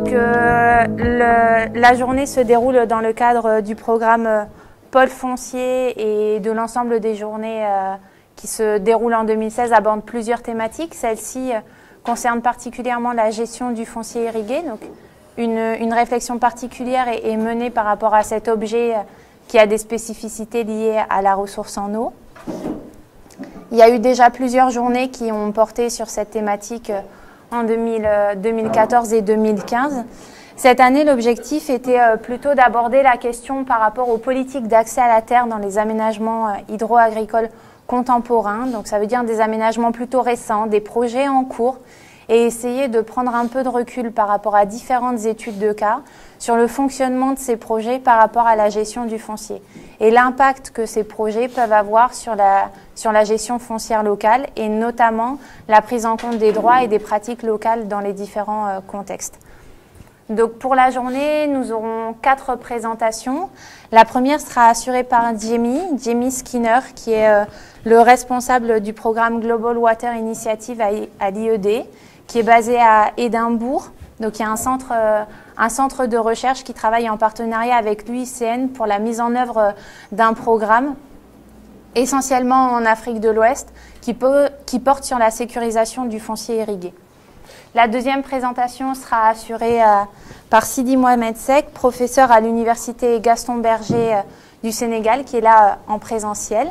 la journée se déroule dans le cadre du programme Pôle foncier et de l'ensemble des journées qui se déroulent en 2016 abordent plusieurs thématiques. Celle-ci concerne particulièrement la gestion du foncier irrigué. Donc une réflexion particulière est menée par rapport à cet objet qui a des spécificités liées à la ressource en eau. Il y a eu déjà plusieurs journées qui ont porté sur cette thématique en 2014 et 2015. Cette année, l'objectif était plutôt d'aborder la question par rapport aux politiques d'accès à la terre dans les aménagements hydro-agricoles contemporains. Donc ça veut dire des aménagements plutôt récents, des projets en cours, et essayer de prendre un peu de recul par rapport à différentes études de cas sur le fonctionnement de ces projets par rapport à la gestion du foncier et l'impact que ces projets peuvent avoir sur la gestion foncière locale et notamment la prise en compte des droits et des pratiques locales dans les différents contextes. Donc pour la journée, nous aurons 4 présentations. La première sera assurée par Jamie Skinner, qui est le responsable du programme Global Water Initiative à l'IED, qui est basé à Édimbourg. Donc il y a un centre de recherche qui travaille en partenariat avec l'UICN pour la mise en œuvre d'un programme, essentiellement en Afrique de l'Ouest, qui porte sur la sécurisation du foncier irrigué. La deuxième présentation sera assurée par Sidi Mohamed Seck, professeur à l'université Gaston Berger du Sénégal, qui est là en présentiel.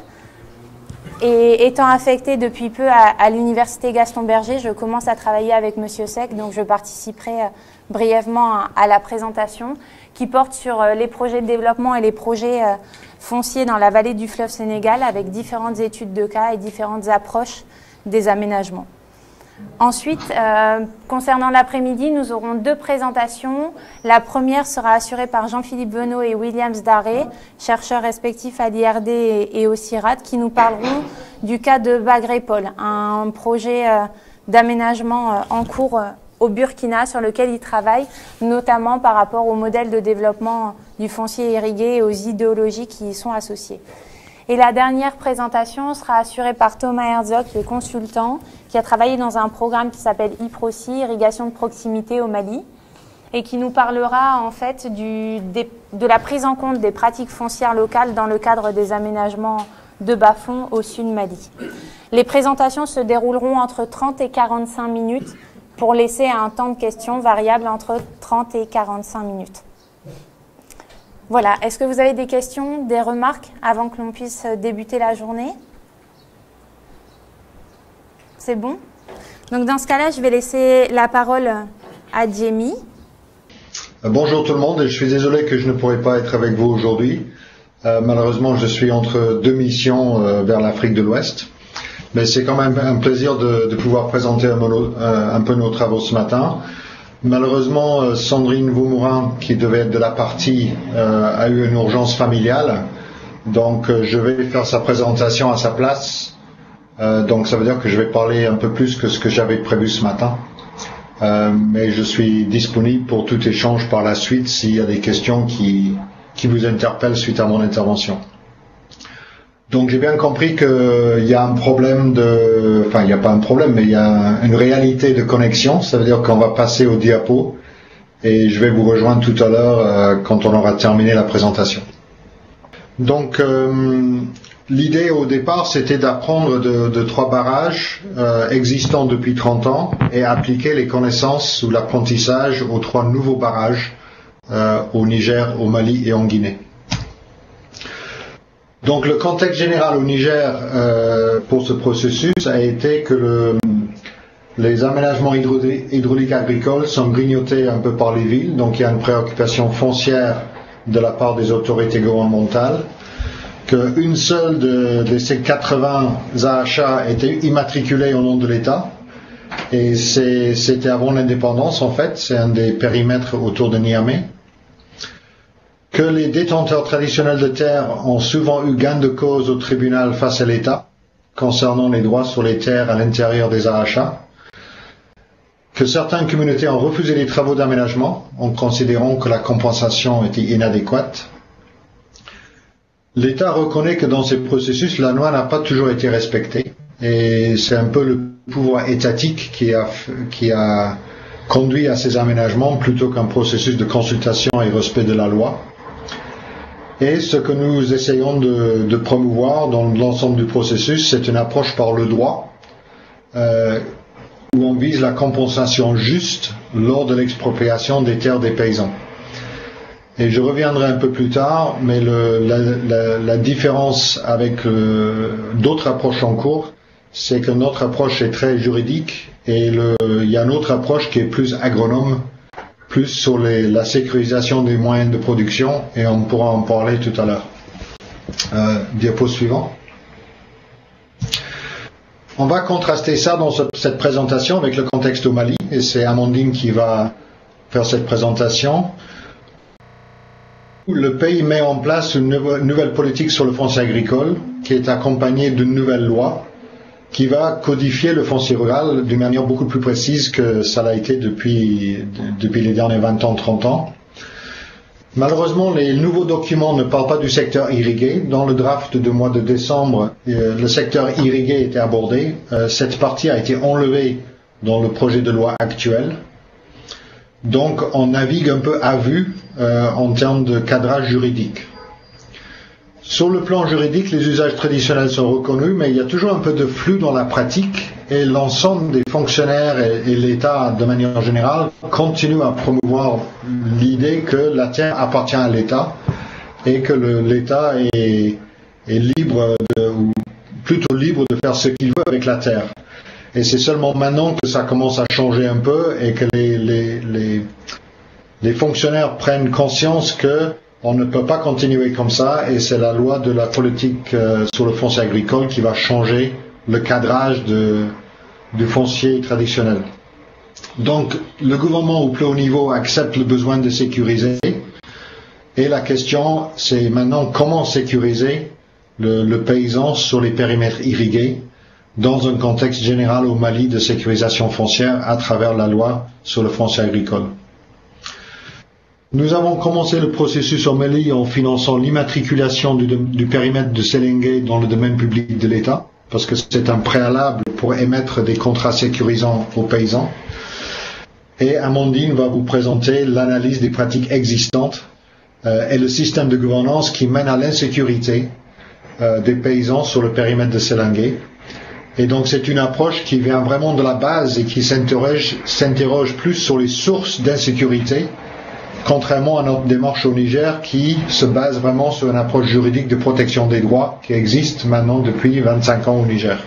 Et étant affectée depuis peu à l'université Gaston Berger, je commence à travailler avec Monsieur Seck, donc je participerai brièvement à la présentation qui porte sur les projets de développement et les projets fonciers dans la vallée du fleuve Sénégal avec différentes études de cas et différentes approches des aménagements. Ensuite, concernant l'après-midi, nous aurons 2 présentations. La première sera assurée par Jean-Philippe Venot et Williams Daré, chercheurs respectifs à l'IRD et au CIRAD, qui nous parleront du cas de Bagrépol, un projet d'aménagement en cours au Burkina sur lequel ils travaillent, notamment par rapport au modèle de développement du foncier irrigué et aux idéologies qui y sont associées. Et la dernière présentation sera assurée par Thomas Herzog, qui est consultant, qui a travaillé dans un programme qui s'appelle IPROCI, Irrigation de proximité au Mali, et qui nous parlera en fait de la prise en compte des pratiques foncières locales dans le cadre des aménagements de bas-fond au sud Mali. Les présentations se dérouleront entre 30 et 45 minutes pour laisser un temps de questions variable entre 30 et 45 minutes. Voilà, est-ce que vous avez des questions, des remarques avant que l'on puisse débuter la journée? C'est bon? Donc dans ce cas-là, je vais laisser la parole à Jamie. Bonjour tout le monde, et je suis désolé que je ne pourrai pas être avec vous aujourd'hui. Malheureusement, je suis entre 2 missions vers l'Afrique de l'Ouest. Mais c'est quand même un plaisir de pouvoir présenter un peu nos travaux ce matin. Malheureusement, Sandrine Vaumourin, qui devait être de la partie, a eu une urgence familiale. Donc, je vais faire sa présentation à sa place. Donc, ça veut dire que je vais parler un peu plus que ce que j'avais prévu ce matin. Mais je suis disponible pour tout échange par la suite s'il y a des questions qui vous interpellent suite à mon intervention. Donc j'ai bien compris qu'il y a un problème enfin il n'y a pas un problème, mais il y a une réalité de connexion. Ça veut dire qu'on va passer au diapo et je vais vous rejoindre tout à l'heure quand on aura terminé la présentation. Donc l'idée au départ c'était d'apprendre de 3 barrages existants depuis 30 ans et appliquer les connaissances ou l'apprentissage aux 3 nouveaux barrages au Niger, au Mali et en Guinée. Donc le contexte général au Niger pour ce processus a été que les aménagements hydrauliques agricoles sont grignotés un peu par les villes, donc il y a une préoccupation foncière de la part des autorités gouvernementales, qu'une seule de ces 80 AHA était immatriculée au nom de l'État, et c'était avant l'indépendance en fait, c'est un des périmètres autour de Niamey. Que les détenteurs traditionnels de terre ont souvent eu gain de cause au tribunal face à l'État concernant les droits sur les terres à l'intérieur des AHA, que certaines communautés ont refusé les travaux d'aménagement en considérant que la compensation était inadéquate. L'État reconnaît que dans ces processus, la loi n'a pas toujours été respectée et c'est un peu le pouvoir étatique qui a conduit à ces aménagements plutôt qu'un processus de consultation et respect de la loi. Et ce que nous essayons de promouvoir dans l'ensemble du processus, c'est une approche par le droit, où on vise la compensation juste lors de l'expropriation des terres des paysans. Et je reviendrai un peu plus tard, mais la différence avec d'autres approches en cours, c'est que notre approche est très juridique et il y a une autre approche qui est plus agronome, plus sur la sécurisation des moyens de production, et on pourra en parler tout à l'heure. Diapo suivant. On va contraster ça dans cette présentation avec le contexte au Mali, et c'est Amandine qui va faire cette présentation. Le pays met en place une nouvelle politique sur le foncier agricole qui est accompagnée d'une nouvelle loi qui va codifier le foncier rural d'une manière beaucoup plus précise que ça l'a été depuis les derniers 20 ans, 30 ans. Malheureusement, les nouveaux documents ne parlent pas du secteur irrigué. Dans le draft du mois de décembre, le secteur irrigué était abordé. Cette partie a été enlevée dans le projet de loi actuel. Donc, on navigue un peu à vue en termes de cadrage juridique. Sur le plan juridique, les usages traditionnels sont reconnus, mais il y a toujours un peu de flou dans la pratique, et l'ensemble des fonctionnaires et l'État, de manière générale, continuent à promouvoir l'idée que la terre appartient à l'État et que l'État est libre, ou plutôt libre de faire ce qu'il veut avec la terre. Et c'est seulement maintenant que ça commence à changer un peu et que les fonctionnaires prennent conscience que on ne peut pas continuer comme ça, et c'est la loi de la politique sur le foncier agricole qui va changer le cadrage du foncier traditionnel. Donc, le gouvernement au plus haut niveau accepte le besoin de sécuriser, et la question, c'est maintenant comment sécuriser le paysan sur les périmètres irrigués dans un contexte général au Mali de sécurisation foncière à travers la loi sur le foncier agricole. Nous avons commencé le processus au Mali en finançant l'immatriculation du périmètre de Séléngué dans le domaine public de l'État, parce que c'est un préalable pour émettre des contrats sécurisants aux paysans. Et Amandine va vous présenter l'analyse des pratiques existantes et le système de gouvernance qui mène à l'insécurité des paysans sur le périmètre de Séléngué. Et donc c'est une approche qui vient vraiment de la base et qui s'interroge plus sur les sources d'insécurité, contrairement à notre démarche au Niger qui se base vraiment sur une approche juridique de protection des droits qui existe maintenant depuis 25 ans au Niger.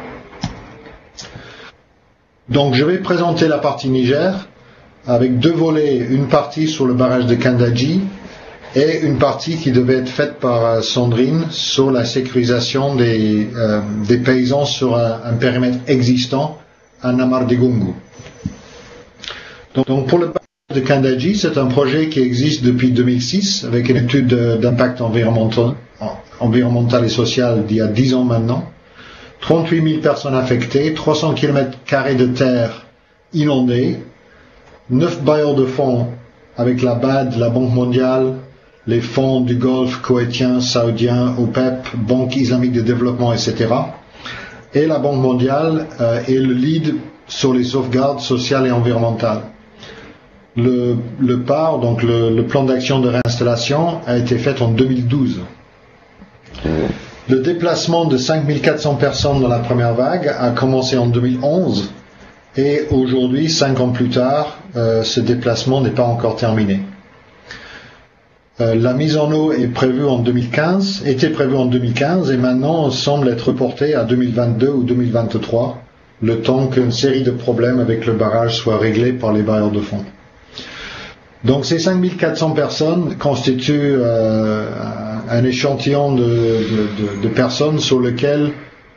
Donc je vais présenter la partie Niger avec deux volets, une partie sur le barrage de Kandaji et une partie qui devait être faite par Sandrine sur la sécurisation des paysans sur un périmètre existant à Namar-Dégongu. Donc pour le de Kandaji, c'est un projet qui existe depuis 2006 avec une étude d'impact environnemental et social d'il y a 10 ans maintenant. 38 000 personnes affectées, 300 km² de terre inondée, 9 bailleurs de fonds avec la BAD, la Banque mondiale, les fonds du Golfe koweïtien, saoudien, OPEP, Banque islamique de développement, etc. Et la Banque mondiale est le lead sur les sauvegardes sociales et environnementales. Le PAR, donc le plan d'action de réinstallation, a été fait en 2012. Le déplacement de 5400 personnes dans la première vague a commencé en 2011 et aujourd'hui, 5 ans plus tard, ce déplacement n'est pas encore terminé. La mise en eau était prévue en 2015 et maintenant semble être reportée à 2022 ou 2023, le temps qu'une série de problèmes avec le barrage soient réglés par les bailleurs de fonds. Donc ces 5400 personnes constituent un échantillon de personnes sur lequel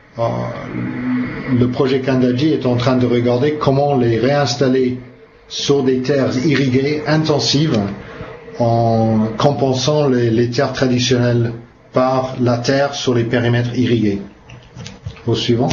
le projet Kandaji est en train de regarder comment les réinstaller sur des terres irriguées intensives en compensant les terres traditionnelles par la terre sur les périmètres irrigués. Au suivant.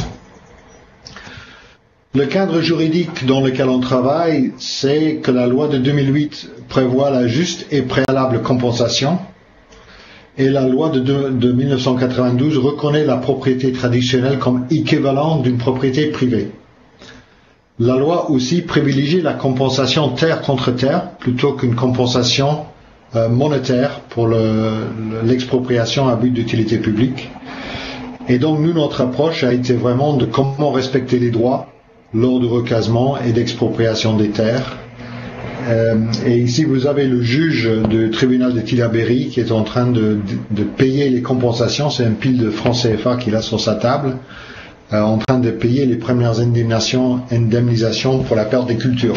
Le cadre juridique dans lequel on travaille, c'est que la loi de 2008 prévoit la juste et préalable compensation et la loi de 1992 reconnaît la propriété traditionnelle comme équivalent d'une propriété privée. la loi aussi privilégie la compensation terre contre terre plutôt qu'une compensation monétaire pour l'expropriation à but d'utilité publique. Et donc nous, notre approche a été vraiment de comment respecter les droits lors du recasement et d'expropriation des terres. Et ici, vous avez le juge du tribunal de Tillabéri qui est en train de payer les compensations. C'est un pile de francs CFA qu'il a sur sa table, en train de payer les premières indemnisations pour la perte des cultures.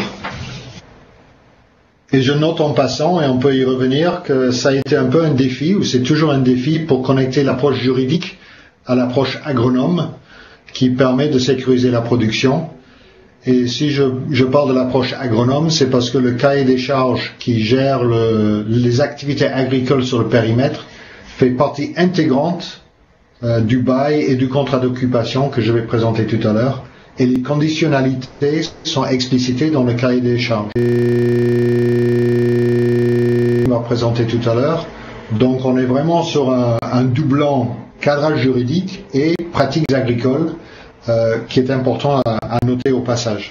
Et je note en passant, et on peut y revenir, que ça a été un peu un défi, ou c'est toujours un défi pour connecter l'approche juridique à l'approche agronome qui permet de sécuriser la production. Et si je parle de l'approche agronome, c'est parce que le cahier des charges qui gère les activités agricoles sur le périmètre fait partie intégrante du bail et du contrat d'occupation que je vais présenter tout à l'heure. Et les conditionnalités sont explicitées dans le cahier des charges. On va présenter tout à l'heure. Donc on est vraiment sur un doublant cadrage juridique et pratiques agricoles qui est important à noter au passage.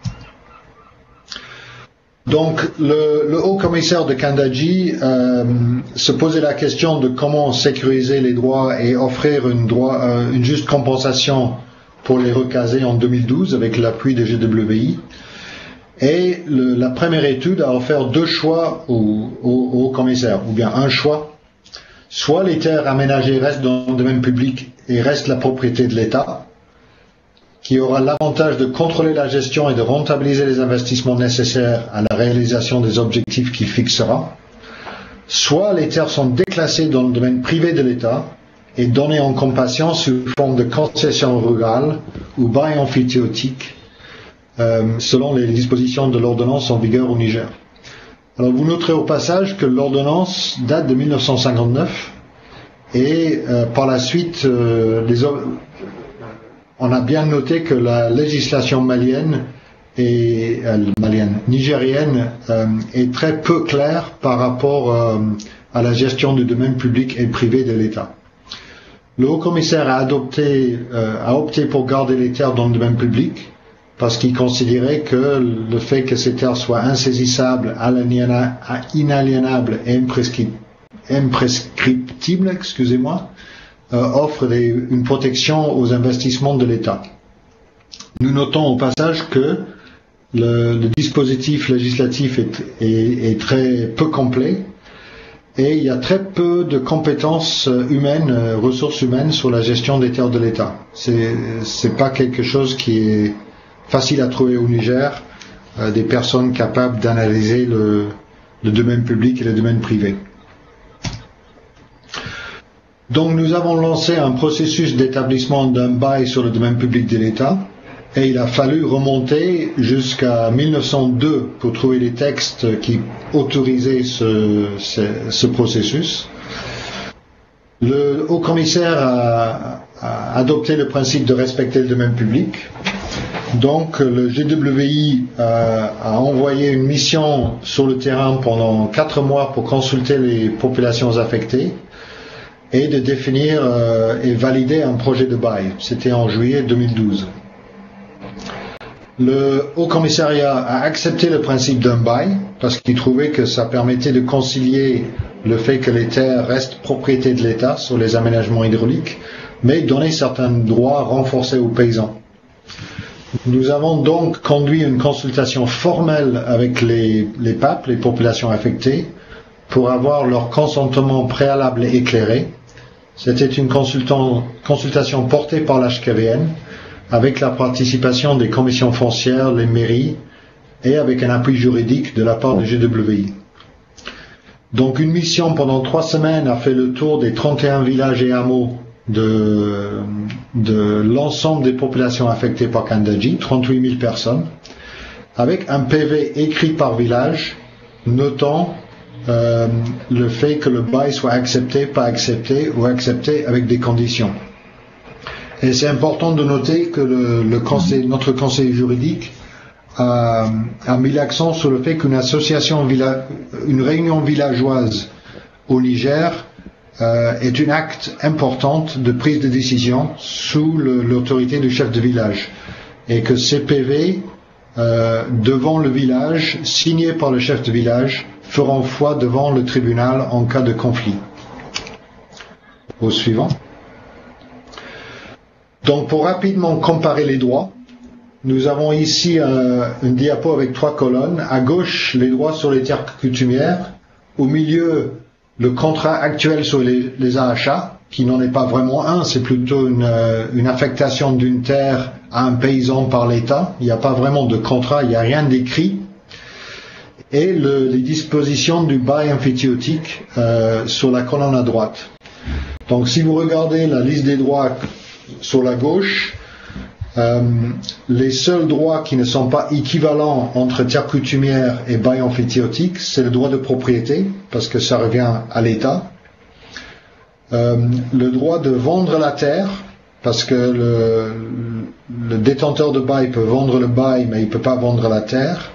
Donc le haut commissaire de Kandaji se posait la question de comment sécuriser les droits et offrir une juste compensation pour les recaser en 2012 avec l'appui de GWI. Et la première étude a offert deux choix au haut commissaire, ou bien un choix. Soit les terres aménagées restent dans le domaine public et restent la propriété de l'État, qui aura l'avantage de contrôler la gestion et de rentabiliser les investissements nécessaires à la réalisation des objectifs qu'il fixera. Soit les terres sont déclassées dans le domaine privé de l'État et données en compassion sous forme de concession rurale ou bail amphithéotique, selon les dispositions de l'ordonnance en vigueur au Niger. Alors vous noterez au passage que l'ordonnance date de 1959 et par la suite on a bien noté que la législation nigérienne est très peu claire par rapport à la gestion du domaine public et privé de l'État. Le haut-commissaire a opté pour garder les terres dans le domaine public parce qu'il considérait que le fait que ces terres soient insaisissables, inaliénables et imprescriptibles, offre une protection aux investissements de l'État. Nous notons au passage que le dispositif législatif est très peu complet et il y a très peu de compétences humaines, ressources humaines sur la gestion des terres de l'État. C'est pas quelque chose qui est facile à trouver au Niger, des personnes capables d'analyser le domaine public et le domaine privé. Donc nous avons lancé un processus d'établissement d'un bail sur le domaine public de l'État et il a fallu remonter jusqu'à 1902 pour trouver les textes qui autorisaient ce processus. Le haut-commissaire a adopté le principe de respecter le domaine public. Donc le GWI a envoyé une mission sur le terrain pendant 4 mois pour consulter les populations affectées et de définir et valider un projet de bail. C'était en juillet 2012. Le Haut-Commissariat a accepté le principe d'un bail parce qu'il trouvait que ça permettait de concilier le fait que les terres restent propriété de l'État sur les aménagements hydrauliques, mais donner certains droits renforcés aux paysans. Nous avons donc conduit une consultation formelle avec les PAP, les populations affectées, pour avoir leur consentement préalable et éclairé. C'était une consultation portée par l'HKVN, avec la participation des commissions foncières, les mairies, et avec un appui juridique de la part de GWI. Donc une mission pendant 3 semaines a fait le tour des 31 villages et hameaux de l'ensemble des populations affectées par Kandaji, 38 000 personnes, avec un PV écrit par village, notant le fait que le bail soit accepté, pas accepté, ou accepté avec des conditions. Et c'est important de noter que notre conseil juridique a mis l'accent sur le fait qu'une une réunion villageoise au Niger est une acte importante de prise de décision sous l'autorité du chef de village. Et que ces PV devant le village, signés par le chef de village, feront foi devant le tribunal en cas de conflit. Au suivant. Donc pour rapidement comparer les droits, nous avons ici une diapo avec 3 colonnes. À gauche, les droits sur les terres coutumières. Au milieu, le contrat actuel sur les AHA, qui n'en est pas vraiment un, c'est plutôt une affectation d'une terre à un paysan par l'État. Il n'y a pas vraiment de contrat, il n'y a rien d'écrit. Et les dispositions du bail emphytéotique sur la colonne à droite. Donc si vous regardez la liste des droits sur la gauche, les seuls droits qui ne sont pas équivalents entre terre coutumière et bail emphytéotique, c'est le droit de propriété, parce que ça revient à l'État. Le droit de vendre la terre, parce que le détenteur de bail peut vendre le bail, mais il ne peut pas vendre la terre.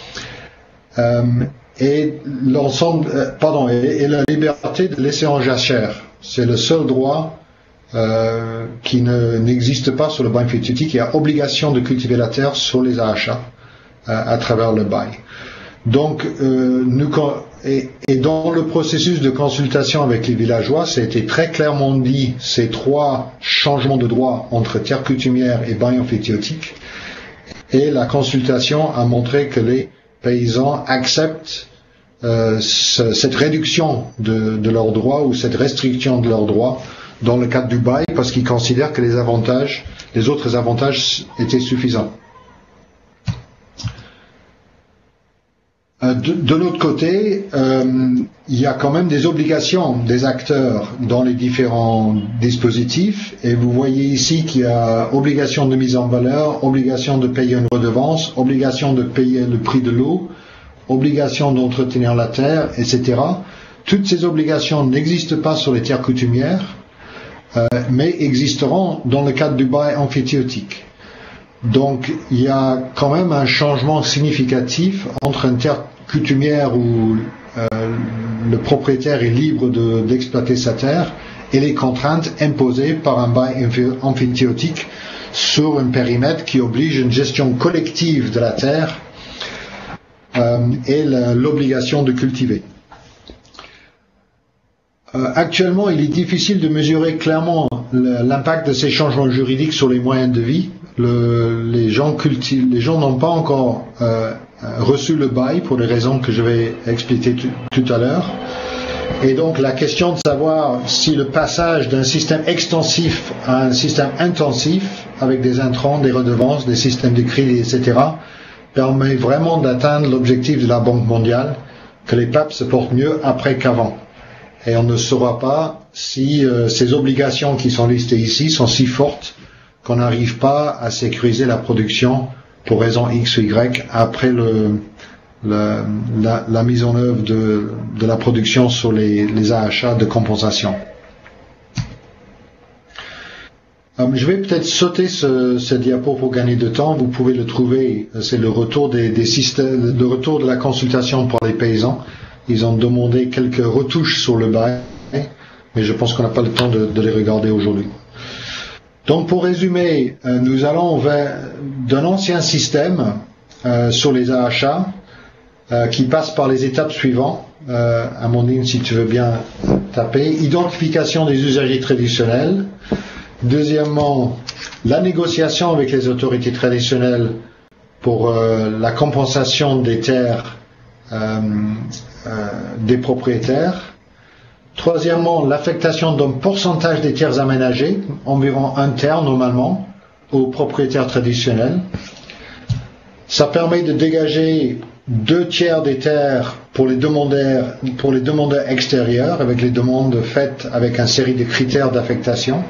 Et la liberté de laisser en jachère. C'est le seul droit qui n'existe pas sur le bail emphytéotique. Il y a obligation de cultiver la terre sur les AHA à travers le bail. Donc, et dans le processus de consultation avec les villageois, ça a été très clairement dit, ces 3 changements de droit entre terre coutumière et bail emphytéotique. Et la consultation a montré que les paysans acceptent cette réduction de leurs droits ou cette restriction de leurs droits dans le cadre du bail parce qu'ils considèrent que les autres avantages étaient suffisants. De l'autre côté, il y a quand même des obligations des acteurs dans les différents dispositifs et vous voyez ici qu'il y a obligation de mise en valeur, obligation de payer une redevance, obligation de payer le prix de l'eau, obligation d'entretenir la terre, etc. Toutes ces obligations n'existent pas sur les terres coutumières, mais existeront dans le cadre du bail emphytéotique. Donc il y a quand même un changement significatif entre une terre coutumière où le propriétaire est libre d'exploiter sa terre et les contraintes imposées par un bail emphytéotique sur un périmètre qui oblige une gestion collective de la terre et l'obligation de cultiver. Actuellement, il est difficile de mesurer clairement l'impact de ces changements juridiques sur les moyens de vie. Les gens n'ont pas encore reçu le bail pour les raisons que je vais expliquer tout à l'heure. Et donc la question de savoir si le passage d'un système extensif à un système intensif, avec des intrants, des redevances, des systèmes de crédit, etc., permet vraiment d'atteindre l'objectif de la Banque mondiale, que les PAP se portent mieux après qu'avant. Et on ne saura pas si ces obligations qui sont listées ici sont si fortes qu'on n'arrive pas à sécuriser la production pour raison X ou Y après la mise en œuvre de la production sur les AHA de compensation. Je vais peut-être sauter ce diapo pour gagner de temps. Vous pouvez le trouver. C'est le retour des systèmes, le retour de la consultation pour les paysans. Ils ont demandé quelques retouches sur le bail, mais je pense qu'on n'a pas le temps de les regarder aujourd'hui. Donc pour résumer, nous allons d'un ancien système sur les AHA qui passe par les étapes suivantes. Amandine, si tu veux bien taper. Identification des usagers traditionnels. Deuxièmement, la négociation avec les autorités traditionnelles pour la compensation des terres des propriétaires. Troisièmement, l'affectation d'un pourcentage des terres aménagées, environ 1 terre normalement, aux propriétaires traditionnels. Ça permet de dégager 2 tiers des terres pour les demandeurs extérieurs, avec les demandes faites avec une série de critères d'affectation.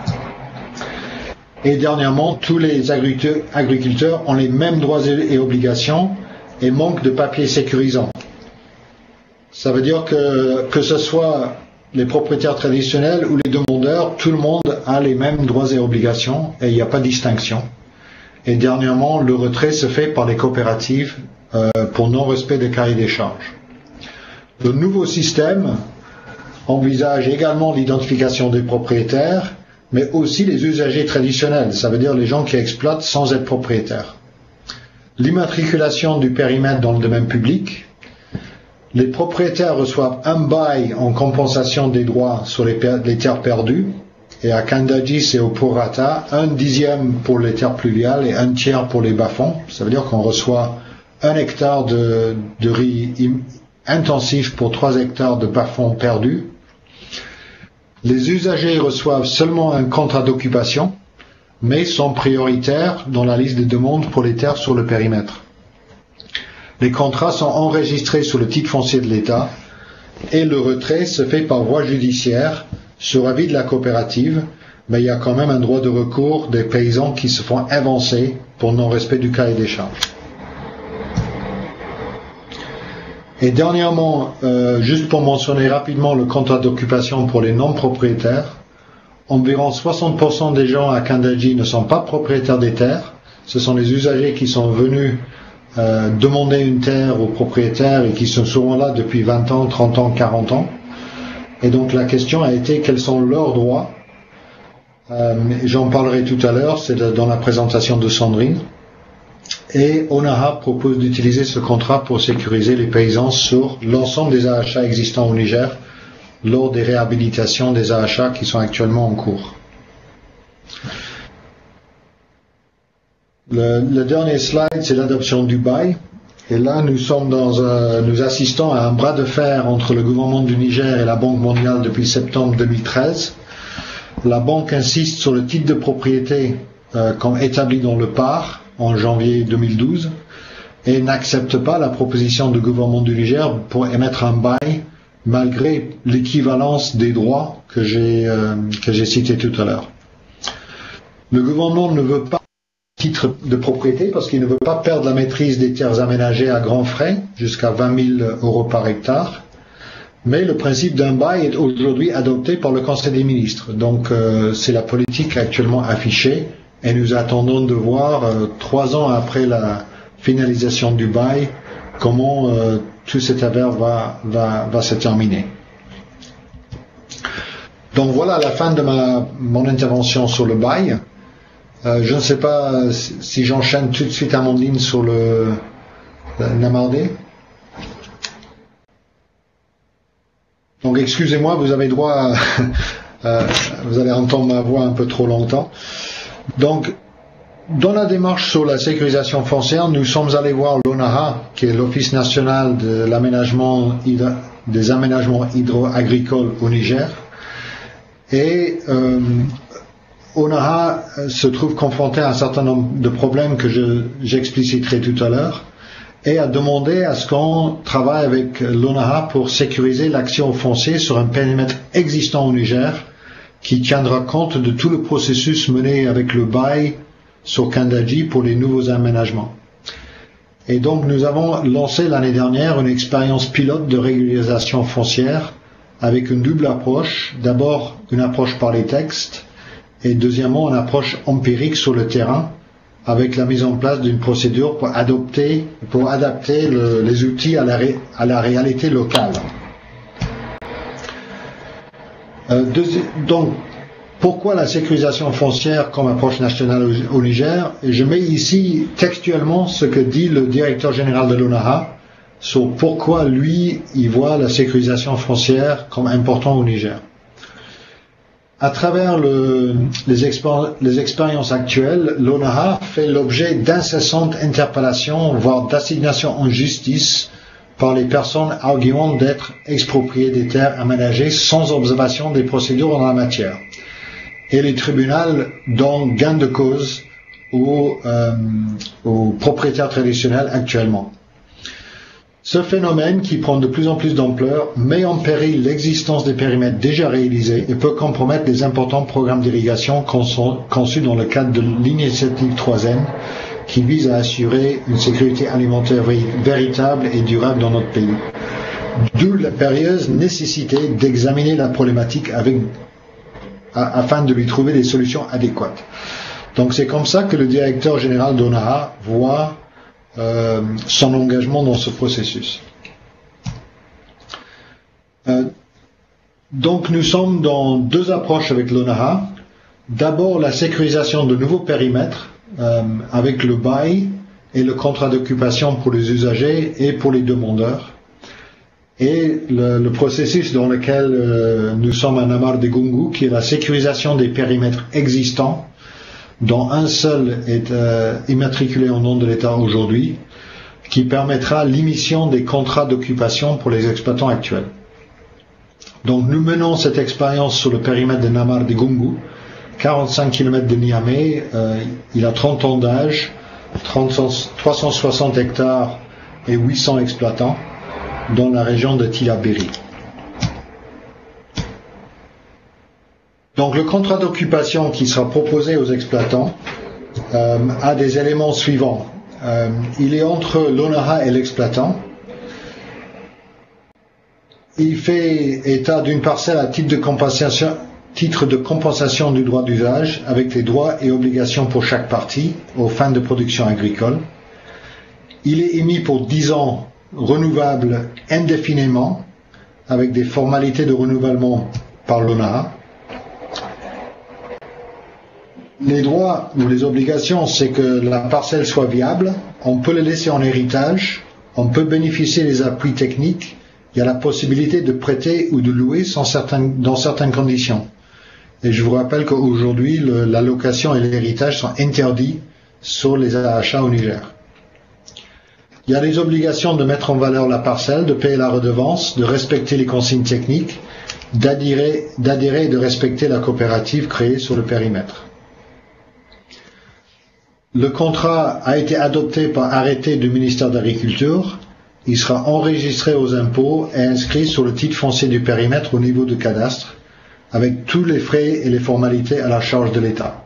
Et dernièrement, tous les agriculteurs ont les mêmes droits et obligations et manquent de papiers sécurisants. Ça veut dire que ce soit les propriétaires traditionnels ou les demandeurs, tout le monde a les mêmes droits et obligations et il n'y a pas de distinction. Et dernièrement, le retrait se fait par les coopératives pour non-respect des cahiers des charges. Le nouveau système envisage également l'identification des propriétaires, mais aussi les usagers traditionnels, ça veut dire les gens qui exploitent sans être propriétaires. l'immatriculation du périmètre dans le domaine public. Les propriétaires reçoivent un bail en compensation des droits sur les terres perdues. Et à Kandaji, c'est au prorata, 1/10 pour les terres pluviales et 1/3 pour les bas-fonds. Ça veut dire qu'on reçoit 1 hectare de riz intensif pour 3 hectares de bas-fonds perdus. Les usagers reçoivent seulement un contrat d'occupation, mais sont prioritaires dans la liste des demandes pour les terres sur le périmètre. Les contrats sont enregistrés sur le titre foncier de l'État et le retrait se fait par voie judiciaire sur avis de la coopérative, mais il y a quand même un droit de recours des paysans qui se font avancer pour non-respect du cahier des charges. Et dernièrement, juste pour mentionner rapidement le contrat d'occupation pour les non-propriétaires, environ 60% des gens à Kandaji ne sont pas propriétaires des terres. Ce sont les usagers qui sont venus demander une terre aux propriétaires et qui sont souvent là depuis 20 ans, 30 ans, 40 ans. Et donc la question a été quels sont leurs droits. J'en parlerai tout à l'heure, c'est dans la présentation de Sandrine. Et ONAHA propose d'utiliser ce contrat pour sécuriser les paysans sur l'ensemble des AHA existants au Niger lors des réhabilitations des AHA qui sont actuellement en cours. Le dernier slide, c'est l'adoption du bail. Et là, nous assistons à un bras de fer entre le gouvernement du Niger et la Banque mondiale depuis septembre 2013. La banque insiste sur le titre de propriété comme établi dans le PAR en janvier 2012 et n'accepte pas la proposition du gouvernement du Niger pour émettre un bail malgré l'équivalence des droits que j'ai cité tout à l'heure. Le gouvernement ne veut pas titre de propriété parce qu'il ne veut pas perdre la maîtrise des terres aménagées à grands frais jusqu'à 20 000 € par hectare. Mais le principe d'un bail est aujourd'hui adopté par le Conseil des ministres. Donc c'est la politique actuellement affichée et nous attendons de voir 3 ans après la finalisation du bail comment tout cette affaire va se terminer. Donc voilà la fin de mon intervention sur le bail. Je ne sais pas si j'enchaîne tout de suite à mon ligne sur le Namardé. Donc excusez-moi, vous avez droit vous allez entendre ma voix un peu trop longtemps. Donc, dans la démarche sur la sécurisation foncière, nous sommes allés voir l'ONAHA, qui est l'Office national de l'aménagement des aménagements hydro-agricoles au Niger. Et ONAHA se trouve confronté à un certain nombre de problèmes que j'expliciterai tout à l'heure et a demandé à ce qu'on travaille avec l'ONAHA pour sécuriser l'action au foncier sur un périmètre existant au Niger qui tiendra compte de tout le processus mené avec le bail sur Kandaji pour les nouveaux aménagements. Et donc nous avons lancé l'année dernière une expérience pilote de régularisation foncière avec une double approche. D'abord une approche par les textes et deuxièmement une approche empirique sur le terrain avec la mise en place d'une procédure pour adapter les outils à la réalité locale. Donc, pourquoi la sécurisation foncière comme approche nationale au Niger? Et je mets ici textuellement ce que dit le directeur général de l'ONAHA sur pourquoi lui, il voit la sécurisation foncière comme important au Niger. À travers les expériences actuelles, l'ONAHA fait l'objet d'incessantes interpellations, voire d'assignations en justice par les personnes arguant d'être expropriées des terres aménagées sans observation des procédures en la matière. Et les tribunaux donnent gain de cause aux propriétaires traditionnels actuellement. Ce phénomène, qui prend de plus en plus d'ampleur, met en péril l'existence des périmètres déjà réalisés et peut compromettre les importants programmes d'irrigation conçus dans le cadre de l'initiative 3N, qui vise à assurer une sécurité alimentaire véritable et durable dans notre pays. D'où la périlleuse nécessité d'examiner la problématique afin de lui trouver des solutions adéquates. Donc c'est comme ça que le directeur général d'ONAHA voit son engagement dans ce processus. Donc nous sommes dans deux approches avec l'ONAHA. D'abord la sécurisation de nouveaux périmètres avec le bail et le contrat d'occupation pour les usagers et pour les demandeurs. Et le processus dans lequel nous sommes à Namar de Gungu, qui est la sécurisation des périmètres existants, dont un seul est immatriculé au nom de l'État aujourd'hui, qui permettra l'émission des contrats d'occupation pour les exploitants actuels. Donc nous menons cette expérience sur le périmètre de Namar de Gungu, 45 km de Niamey, il a 30 ans d'âge, 360 hectares et 800 exploitants dans la région de Tillabéri. Donc le contrat d'occupation qui sera proposé aux exploitants a des éléments suivants. Il est entre l'ONAHA et l'exploitant. Il fait état d'une parcelle à titre de compensation du droit d'usage, avec les droits et obligations pour chaque partie aux fins de production agricole. Il est émis pour 10 ans, renouvelable indéfiniment, avec des formalités de renouvellement par l'ONAHA. Les droits ou les obligations, c'est que la parcelle soit viable, on peut le laisser en héritage, on peut bénéficier des appuis techniques, il y a la possibilité de prêter ou de louer dans certaines conditions. Et je vous rappelle qu'aujourd'hui, la location et l'héritage sont interdits sur les achats au Niger. Il y a les obligations de mettre en valeur la parcelle, de payer la redevance, de respecter les consignes techniques, d'adhérer et de respecter la coopérative créée sur le périmètre. Le contrat a été adopté par arrêté du ministère de l'Agriculture. Il sera enregistré aux impôts et inscrit sur le titre foncier du périmètre au niveau du cadastre, avec tous les frais et les formalités à la charge de l'État.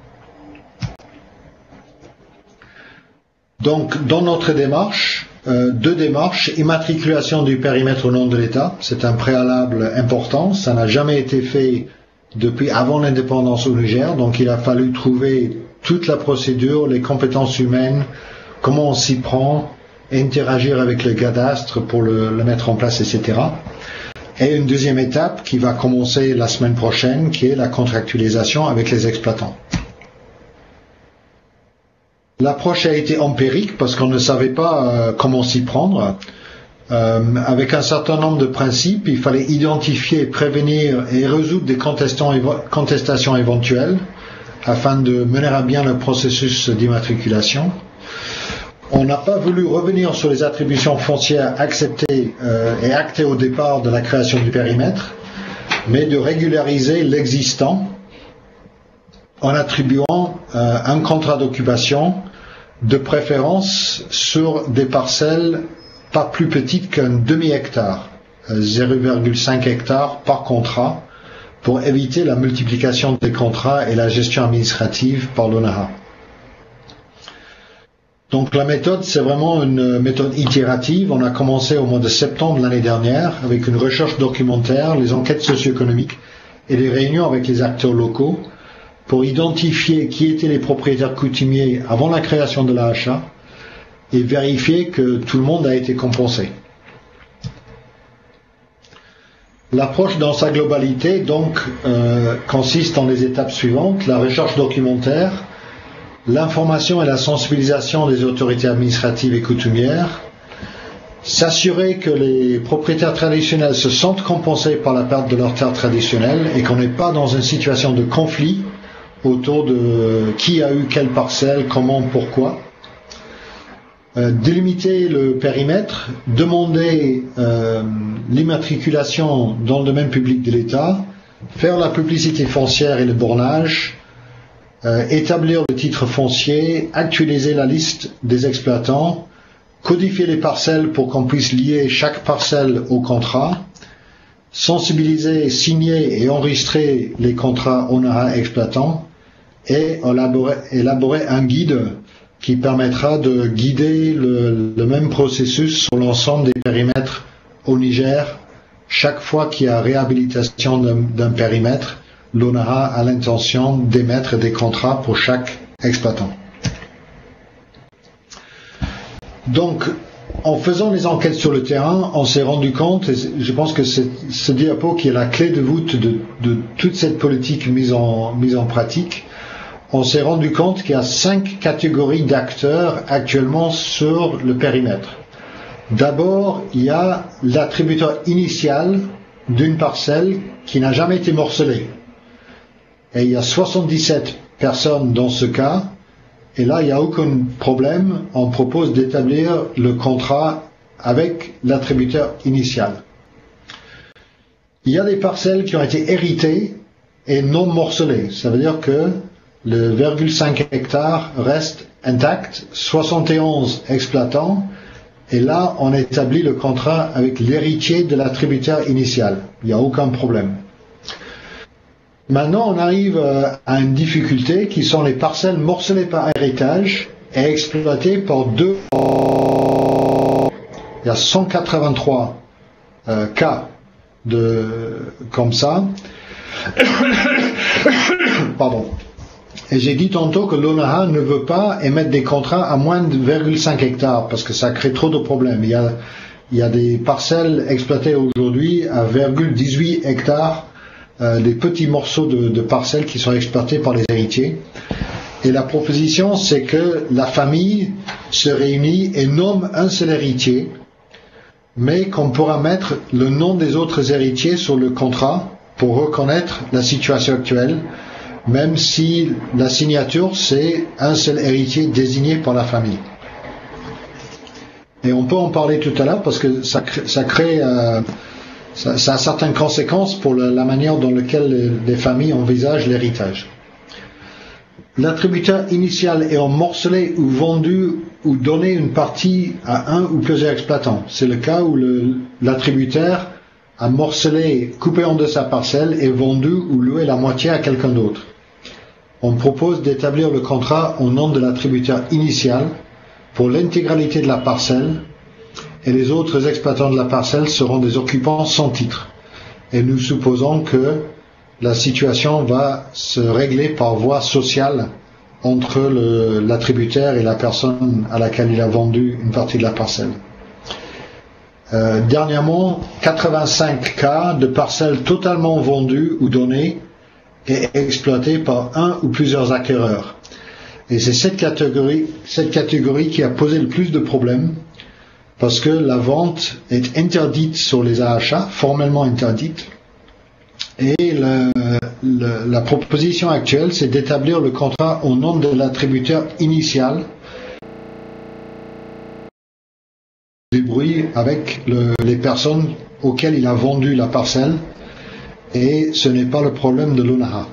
Donc, dans notre démarche, deux démarches, immatriculation du périmètre au nom de l'État, c'est un préalable important, ça n'a jamais été fait depuis avant l'indépendance au Niger, donc il a fallu trouver toute la procédure, les compétences humaines, comment on s'y prend, interagir avec le cadastre pour le mettre en place, etc. Et une deuxième étape qui va commencer la semaine prochaine, qui est la contractualisation avec les exploitants. L'approche a été empirique parce qu'on ne savait pas comment s'y prendre. Avec un certain nombre de principes, il fallait identifier, prévenir et résoudre des contestations éventuelles afin de mener à bien le processus d'immatriculation. On n'a pas voulu revenir sur les attributions foncières acceptées et actées au départ de la création du périmètre, mais de régulariser l'existant en attribuant un contrat d'occupation, de préférence sur des parcelles pas plus petites qu'un demi-hectare, 0,5 hectares par contrat, pour éviter la multiplication des contrats et la gestion administrative par l'ONAHA. Donc la méthode, c'est vraiment une méthode itérative. On a commencé au mois de septembre l'année dernière avec une recherche documentaire, les enquêtes socio-économiques et des réunions avec les acteurs locaux pour identifier qui étaient les propriétaires coutumiers avant la création de l'AHA et vérifier que tout le monde a été compensé. L'approche dans sa globalité, donc, consiste en les étapes suivantes: la recherche documentaire, l'information et la sensibilisation des autorités administratives et coutumières, s'assurer que les propriétaires traditionnels se sentent compensés par la perte de leurs terres traditionnelles et qu'on n'est pas dans une situation de conflit autour de qui a eu quelle parcelle, comment, pourquoi. Délimiter le périmètre, demander l'immatriculation dans le domaine public de l'État, faire la publicité foncière et le bornage, établir le titre foncier, actualiser la liste des exploitants, codifier les parcelles pour qu'on puisse lier chaque parcelle au contrat, sensibiliser, signer et enregistrer les contrats ONAHA exploitants et élaborer un guide qui permettra de guider le même processus sur l'ensemble des périmètres au Niger. Chaque fois qu'il y a réhabilitation d'un périmètre, l'ONAHA a l'intention d'émettre des contrats pour chaque exploitant. Donc, en faisant les enquêtes sur le terrain, on s'est rendu compte, et je pense que c'est ce diapo qui est la clé de voûte de toute cette politique mise en pratique, on s'est rendu compte qu'il y a 5 catégories d'acteurs actuellement sur le périmètre. D'abord, il y a l'attributeur initial d'une parcelle qui n'a jamais été morcelée. Et il y a 77 personnes dans ce cas. Et là, il n'y a aucun problème. On propose d'établir le contrat avec l'attributeur initial. Il y a des parcelles qui ont été héritées et non morcelées. Ça veut dire que le 0,5 hectare reste intact, 71 exploitants, et là, on établit le contrat avec l'héritier de l'attributeur initial. Il n'y a aucun problème. Maintenant, on arrive à une difficulté qui sont les parcelles morcelées par héritage et exploitées par deux. Il y a 183 cas comme ça. Pardon. Et j'ai dit tantôt que l'ONAHA ne veut pas émettre des contrats à moins de 0,5 hectares parce que ça crée trop de problèmes. Il y a des parcelles exploitées aujourd'hui à 0,18 hectares, des petits morceaux de parcelles qui sont exploités par les héritiers. Et la proposition, c'est que la famille se réunit et nomme un seul héritier, mais qu'on pourra mettre le nom des autres héritiers sur le contrat pour reconnaître la situation actuelle, même si la signature, c'est un seul héritier désigné par la famille. Et on peut en parler tout à l'heure parce que ça a certaines conséquences pour la manière dans laquelle les familles envisagent l'héritage. L'attributeur initial ayant morcelé ou vendu ou donné une partie à un ou plusieurs exploitants. C'est le cas où l'attributaire a morcelé, coupé en deux sa parcelle et vendu ou loué la moitié à quelqu'un d'autre. On propose d'établir le contrat au nom de l'attributeur initial pour l'intégralité de la parcelle et les autres exploitants de la parcelle seront des occupants sans titre. Et nous supposons que la situation va se régler par voie sociale entre l'attributaire et la personne à laquelle il a vendu une partie de la parcelle. Dernièrement, 85 cas de parcelles totalement vendues ou données et exploitées par un ou plusieurs acquéreurs. Et c'est cette catégorie qui a posé le plus de problèmes parce que la vente est interdite sur les AHA, formellement interdite. Et la proposition actuelle, c'est d'établir le contrat au nom de l'attributeur initial, débrouille avec les personnes auxquelles il a vendu la parcelle, et ce n'est pas le problème de l'ONAHA.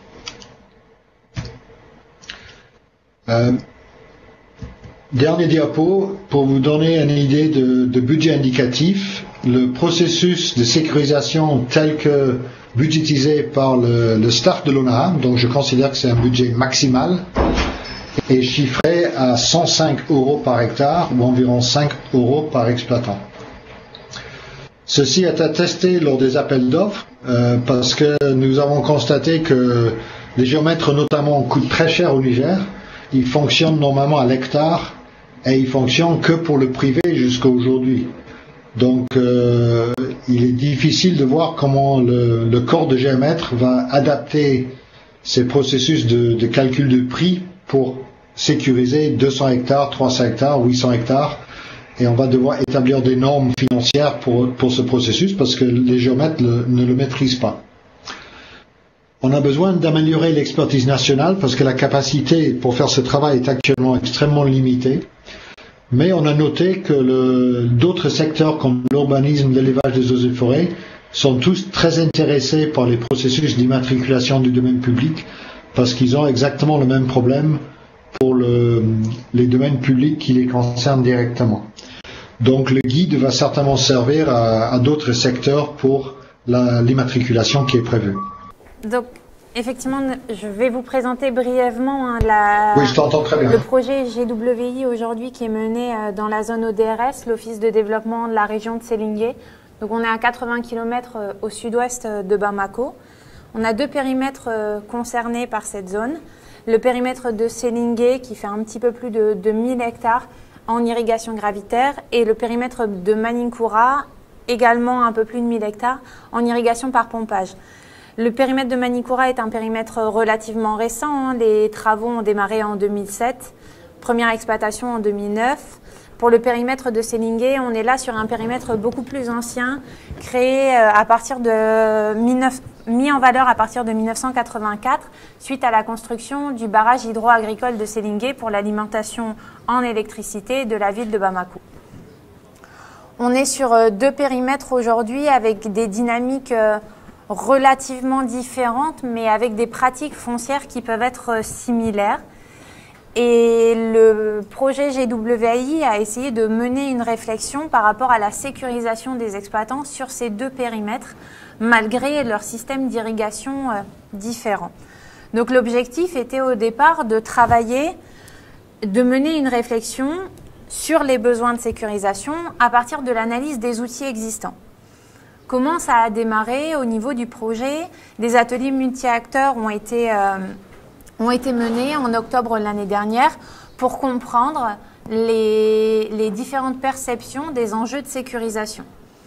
Dernier diapo, pour vous donner une idée de budget indicatif, le processus de sécurisation tel que budgétisé par le staff de l'ONAHA, donc je considère que c'est un budget maximal, est chiffré à 105 € par hectare ou environ 5 € par exploitant. Ceci est attesté lors des appels d'offres parce que nous avons constaté que les géomètres notamment coûtent très cher au Niger. Ils fonctionnent normalement à l'hectare et ils fonctionnent que pour le privé jusqu'à aujourd'hui. Donc il est difficile de voir comment le corps de géomètre va adapter ses processus de calcul de prix pour sécuriser 200 hectares, 300 hectares, 800 hectares. Et on va devoir établir des normes financières pour ce processus parce que les géomètres ne le maîtrisent pas. On a besoin d'améliorer l'expertise nationale parce que la capacité pour faire ce travail est actuellement extrêmement limitée. Mais on a noté que d'autres secteurs comme l'urbanisme, l'élevage des eaux et forêts sont tous très intéressés par les processus d'immatriculation du domaine public parce qu'ils ont exactement le même problème pour les domaines publics qui les concernent directement. Donc le guide va certainement servir à d'autres secteurs pour l'immatriculation qui est prévue. Donc, effectivement, je vais vous présenter brièvement oui, je t'entends très bien. Le projet GWI aujourd'hui qui est mené dans la zone ODRS, l'Office de développement de la région de Sélingué. Donc, on est à 80 km au sud-ouest de Bamako. On a deux périmètres concernés par cette zone. Le périmètre de Sélingué qui fait un petit peu plus de 1000 hectares en irrigation gravitaire et le périmètre de Maninkura, également un peu plus de 1000 hectares en irrigation par pompage. Le périmètre de Manicoura est un périmètre relativement récent. Les travaux ont démarré en 2007, première exploitation en 2009. Pour le périmètre de Sélingué, on est là sur un périmètre beaucoup plus ancien, créé mis en valeur à partir de 1984, suite à la construction du barrage hydro-agricole de Sélingué pour l'alimentation en électricité de la ville de Bamako. On est sur deux périmètres aujourd'hui avec des dynamiques relativement différentes, mais avec des pratiques foncières qui peuvent être similaires. Et le projet GWAI a essayé de mener une réflexion par rapport à la sécurisation des exploitants sur ces deux périmètres, malgré leur système d'irrigation différent. Donc l'objectif était au départ de mener une réflexion sur les besoins de sécurisation à partir de l'analyse des outils existants. Comment ça a démarré au niveau du projet? Des ateliers multi-acteurs ont été menés en octobre l'année dernière pour comprendre les différentes perceptions des enjeux de sécurisation.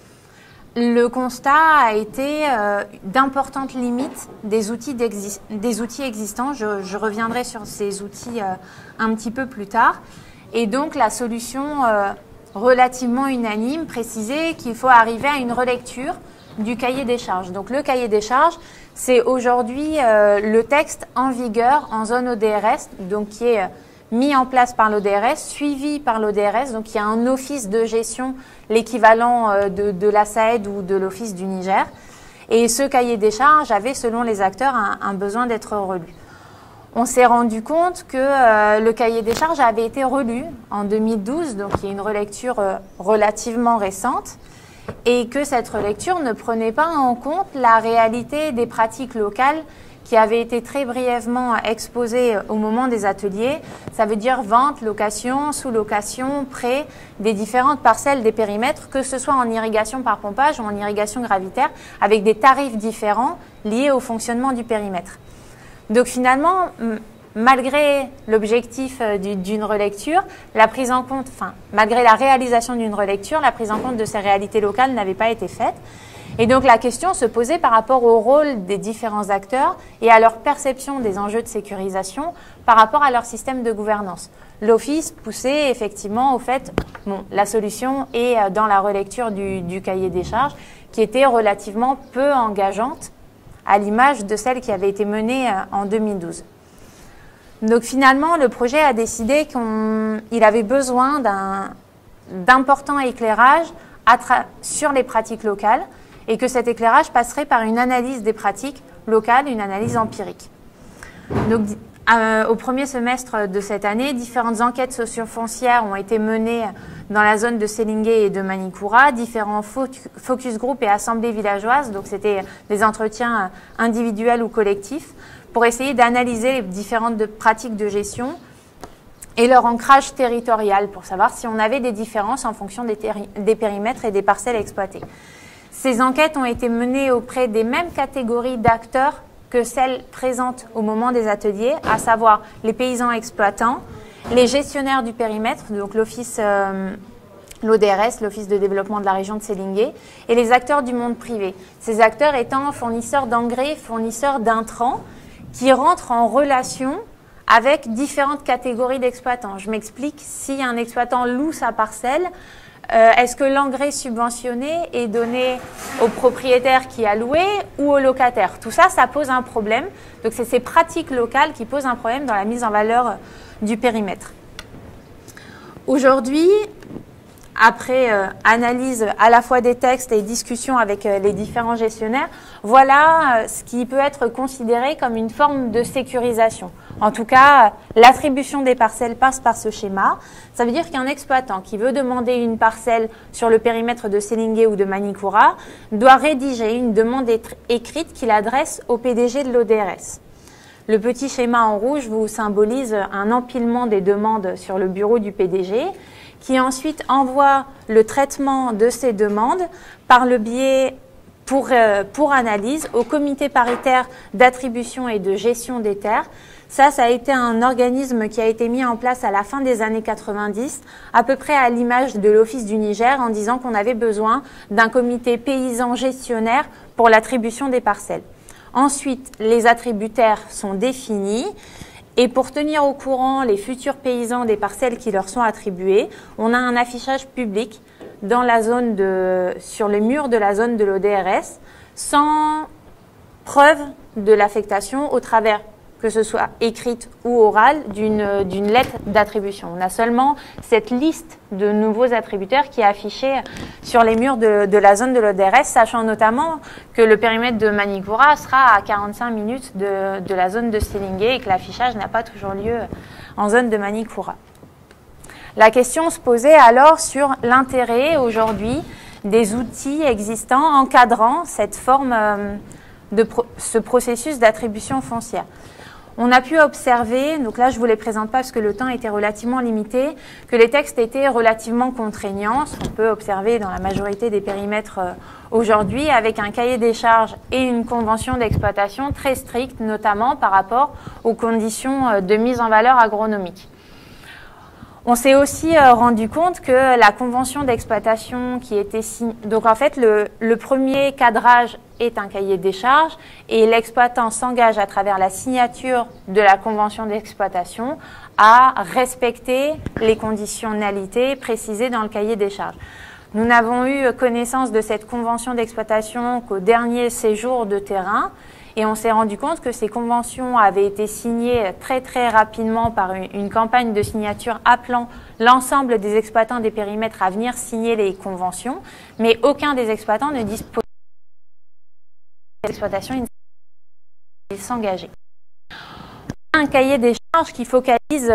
Le constat a été d'importantes limites des outils existants. Je reviendrai sur ces outils un petit peu plus tard. Et donc la solution relativement unanime précisait qu'il faut arriver à une relecture du cahier des charges. Donc le cahier des charges, c'est aujourd'hui le texte en vigueur en zone ODRS, donc qui est mis en place par l'ODRS, suivi par l'ODRS, donc il y a un office de gestion, l'équivalent de la SAED ou de l'Office du Niger. Et ce cahier des charges avait, selon les acteurs, un besoin d'être relu. On s'est rendu compte que le cahier des charges avait été relu en 2012, donc il y a une relecture relativement récente, et que cette relecture ne prenait pas en compte la réalité des pratiques locales qui avaient été très brièvement exposées au moment des ateliers. Ça veut dire vente, location, sous-location, prêt des différentes parcelles des périmètres, que ce soit en irrigation par pompage ou en irrigation gravitaire, avec des tarifs différents liés au fonctionnement du périmètre. Donc finalement, malgré l'objectif d'une relecture, malgré la réalisation d'une relecture, la prise en compte de ces réalités locales n'avait pas été faite. Et donc la question se posait par rapport au rôle des différents acteurs et à leur perception des enjeux de sécurisation par rapport à leur système de gouvernance. L'Office poussait effectivement au fait, la solution est dans la relecture du cahier des charges qui était relativement peu engageante, à l'image de celle qui avait été menée en 2012. Donc finalement, le projet a décidé qu'il avait besoin d'importants éclairages sur les pratiques locales et que cet éclairage passerait par une analyse des pratiques locales, une analyse empirique. Donc, au premier semestre de cette année, différentes enquêtes socio-foncières ont été menées dans la zone de Sélingué et de Manicoura, différents focus group et assemblées villageoises, donc c'était des entretiens individuels ou collectifs, pour essayer d'analyser les différentes pratiques de gestion et leur ancrage territorial, pour savoir si on avait des différences en fonction des périmètres et des parcelles exploitées. Ces enquêtes ont été menées auprès des mêmes catégories d'acteurs que celles présentes au moment des ateliers, à savoir les paysans exploitants, les gestionnaires du périmètre, donc l'ODRS, l'Office de développement de la région de Sélingué, et les acteurs du monde privé. Ces acteurs étant fournisseurs d'engrais, fournisseurs d'intrants, qui rentrent en relation avec différentes catégories d'exploitants. Je m'explique, si un exploitant loue sa parcelle, est-ce que l'engrais subventionné est donné au propriétaire qui a loué ou au locataire? Tout ça, ça pose un problème. Donc, c'est ces pratiques locales qui posent un problème dans la mise en valeur du périmètre. Aujourd'hui, après analyse à la fois des textes et discussion avec les différents gestionnaires, voilà ce qui peut être considéré comme une forme de sécurisation. En tout cas, l'attribution des parcelles passe par ce schéma. Ça veut dire qu'un exploitant qui veut demander une parcelle sur le périmètre de Sélingué ou de Manicoura doit rédiger une demande écrite qu'il adresse au PDG de l'ODRS. Le petit schéma en rouge vous symbolise un empilement des demandes sur le bureau du PDG, qui ensuite envoie le traitement de ces demandes par le biais pour analyse au comité paritaire d'attribution et de gestion des terres. Ça a été un organisme qui a été mis en place à la fin des années 90, à peu près à l'image de l'Office du Niger, en disant qu'on avait besoin d'un comité paysan gestionnaire pour l'attribution des parcelles. Ensuite, les attributaires sont définis. Et pour tenir au courant les futurs paysans des parcelles qui leur sont attribuées, on a un affichage public dans la zone sur le mur de la zone de l'ODRS, sans preuve de l'affectation au travers, que ce soit écrite ou orale, d'une lettre d'attribution. On a seulement cette liste de nouveaux attributaires qui est affichée sur les murs de la zone de l'ODRS, sachant notamment que le périmètre de Manicura sera à 45 minutes de la zone de Sélingué et que l'affichage n'a pas toujours lieu en zone de Manicura. La question se posait alors sur l'intérêt aujourd'hui des outils existants encadrant cette forme ce processus d'attribution foncière. On a pu observer, donc là je ne vous les présente pas parce que le temps était relativement limité, que les textes étaient relativement contraignants, ce qu'on peut observer dans la majorité des périmètres aujourd'hui, avec un cahier des charges et une convention d'exploitation très stricte, notamment par rapport aux conditions de mise en valeur agronomique. On s'est aussi rendu compte que la convention d'exploitation qui était signée, donc en fait le premier cadrage est un cahier des charges et l'exploitant s'engage à travers la signature de la convention d'exploitation à respecter les conditionnalités précisées dans le cahier des charges. Nous n'avons eu connaissance de cette convention d'exploitation qu'au dernier séjour de terrain. Et on s'est rendu compte que ces conventions avaient été signées très très rapidement par une campagne de signature appelant l'ensemble des exploitants des périmètres à venir signer les conventions, mais aucun des exploitants ne dispose d'exploitation, il s'engageait. Un cahier des charges qui focalise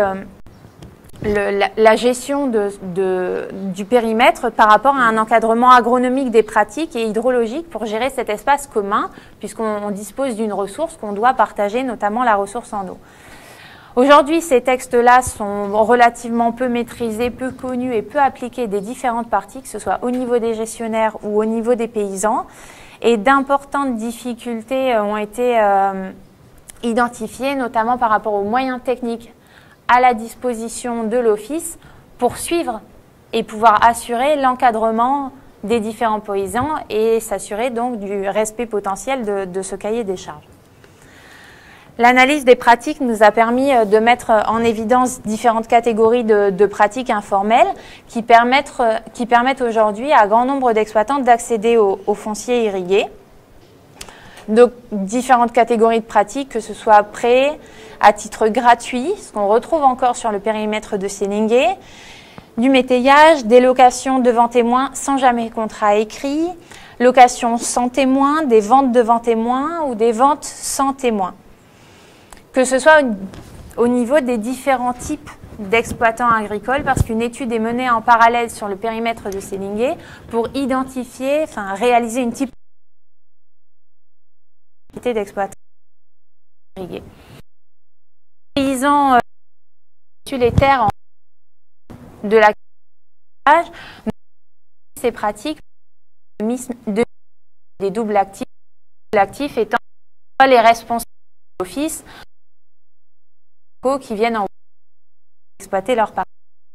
la gestion du périmètre par rapport à un encadrement agronomique des pratiques et hydrologiques pour gérer cet espace commun, puisqu'on dispose d'une ressource qu'on doit partager, notamment la ressource en eau. Aujourd'hui, ces textes-là sont relativement peu maîtrisés, peu connus et peu appliqués des différentes parties, que ce soit au niveau des gestionnaires ou au niveau des paysans, et d'importantes difficultés ont été identifiées, notamment par rapport aux moyens techniques à la disposition de l'Office pour suivre et pouvoir assurer l'encadrement des différents paysans et s'assurer donc du respect potentiel de ce cahier des charges. L'analyse des pratiques nous a permis de mettre en évidence différentes catégories de pratiques informelles qui permettent aujourd'hui à grand nombre d'exploitants d'accéder au foncier irrigué. Donc, différentes catégories de pratiques, que ce soit prêt, à titre gratuit, ce qu'on retrouve encore sur le périmètre de Sélingué, du métayage, des locations devant témoin sans jamais contrat écrit, location sans témoin, des ventes devant témoin ou des ventes sans témoin. Que ce soit au niveau des différents types d'exploitants agricoles, parce qu'une étude est menée en parallèle sur le périmètre de Sélingué pour identifier, réaliser une type d'exploitation irriguée. Les paysans les terres de la ces pratiques des doubles actifs étant les responsables de l'office qui viennent exploiter leur parcelle.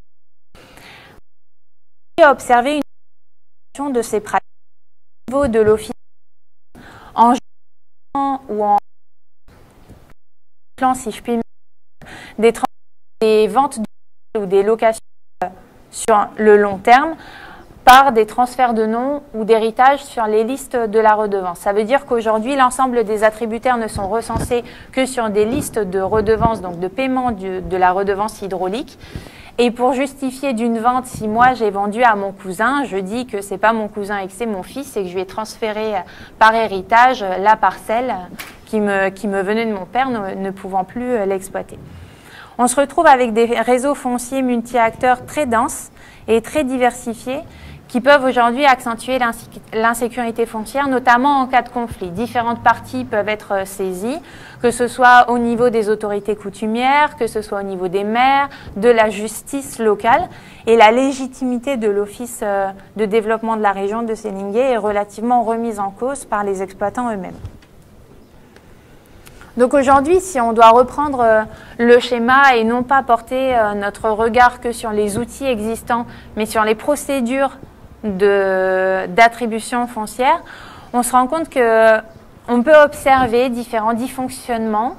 On a observé une évolution de ces pratiques au niveau de l'office en ou en plan, si je puis dire, des ventes ou des locations sur le long terme par des transferts de noms ou d'héritage sur les listes de la redevance. Ça veut dire qu'aujourd'hui, l'ensemble des attributaires ne sont recensés que sur des listes de redevances, donc de paiement de la redevance hydraulique. Et pour justifier d'une vente, si moi j'ai vendu à mon cousin, je dis que c'est pas mon cousin et que c'est mon fils et que je lui ai transféré par héritage la parcelle qui me venait de mon père, ne pouvant plus l'exploiter. On se retrouve avec des réseaux fonciers multi-acteurs très denses et très diversifiés qui peuvent aujourd'hui accentuer l'insécurité foncière, notamment en cas de conflit. Différentes parties peuvent être saisies, que ce soit au niveau des autorités coutumières, que ce soit au niveau des maires, de la justice locale. Et la légitimité de l'Office de développement de la région de Sélingué est relativement remise en cause par les exploitants eux-mêmes. Donc aujourd'hui, si on doit reprendre le schéma et non pas porter notre regard que sur les outils existants, mais sur les procédures d'attribution foncière, on se rend compte que on peut observer différents dysfonctionnements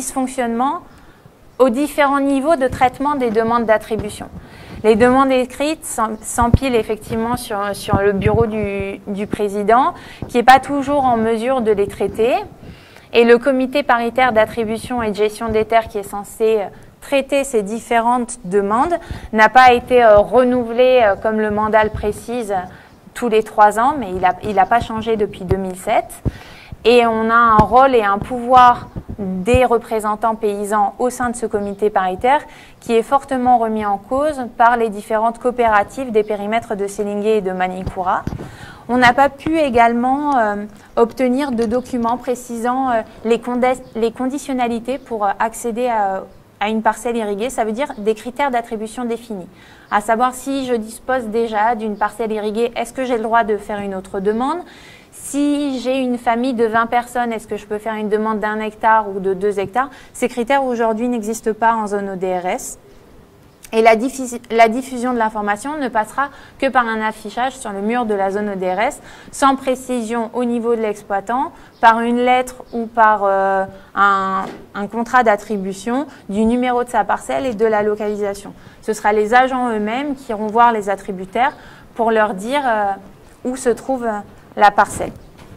aux différents niveaux de traitement des demandes d'attribution. Les demandes écrites s'empilent effectivement sur le bureau du président, qui n'est pas toujours en mesure de les traiter. Et le comité paritaire d'attribution et de gestion des terres, qui est censé traiter ces différentes demandes, n'a pas été renouvelé, comme le mandat le précise, tous les 3 ans, mais il n'a pas changé depuis 2007. Et on a un rôle et un pouvoir des représentants paysans au sein de ce comité paritaire qui est fortement remis en cause par les différentes coopératives des périmètres de Sélingué et de Manicoura. On n'a pas pu également obtenir de documents précisant les conditionnalités pour accéder à une parcelle irriguée, ça veut dire des critères d'attribution définis. À savoir, si je dispose déjà d'une parcelle irriguée, est-ce que j'ai le droit de faire une autre demande ? Si j'ai une famille de 20 personnes, est-ce que je peux faire une demande d'1 hectare ou de 2 hectares? Ces critères aujourd'hui n'existent pas en zone ODRS. Et la diffusion de l'information ne passera que par un affichage sur le mur de la zone ODRS, sans précision au niveau de l'exploitant, par une lettre ou par un contrat d'attribution du numéro de sa parcelle et de la localisation. Ce sera les agents eux-mêmes qui iront voir les attributaires pour leur dire où se trouve la parcelle.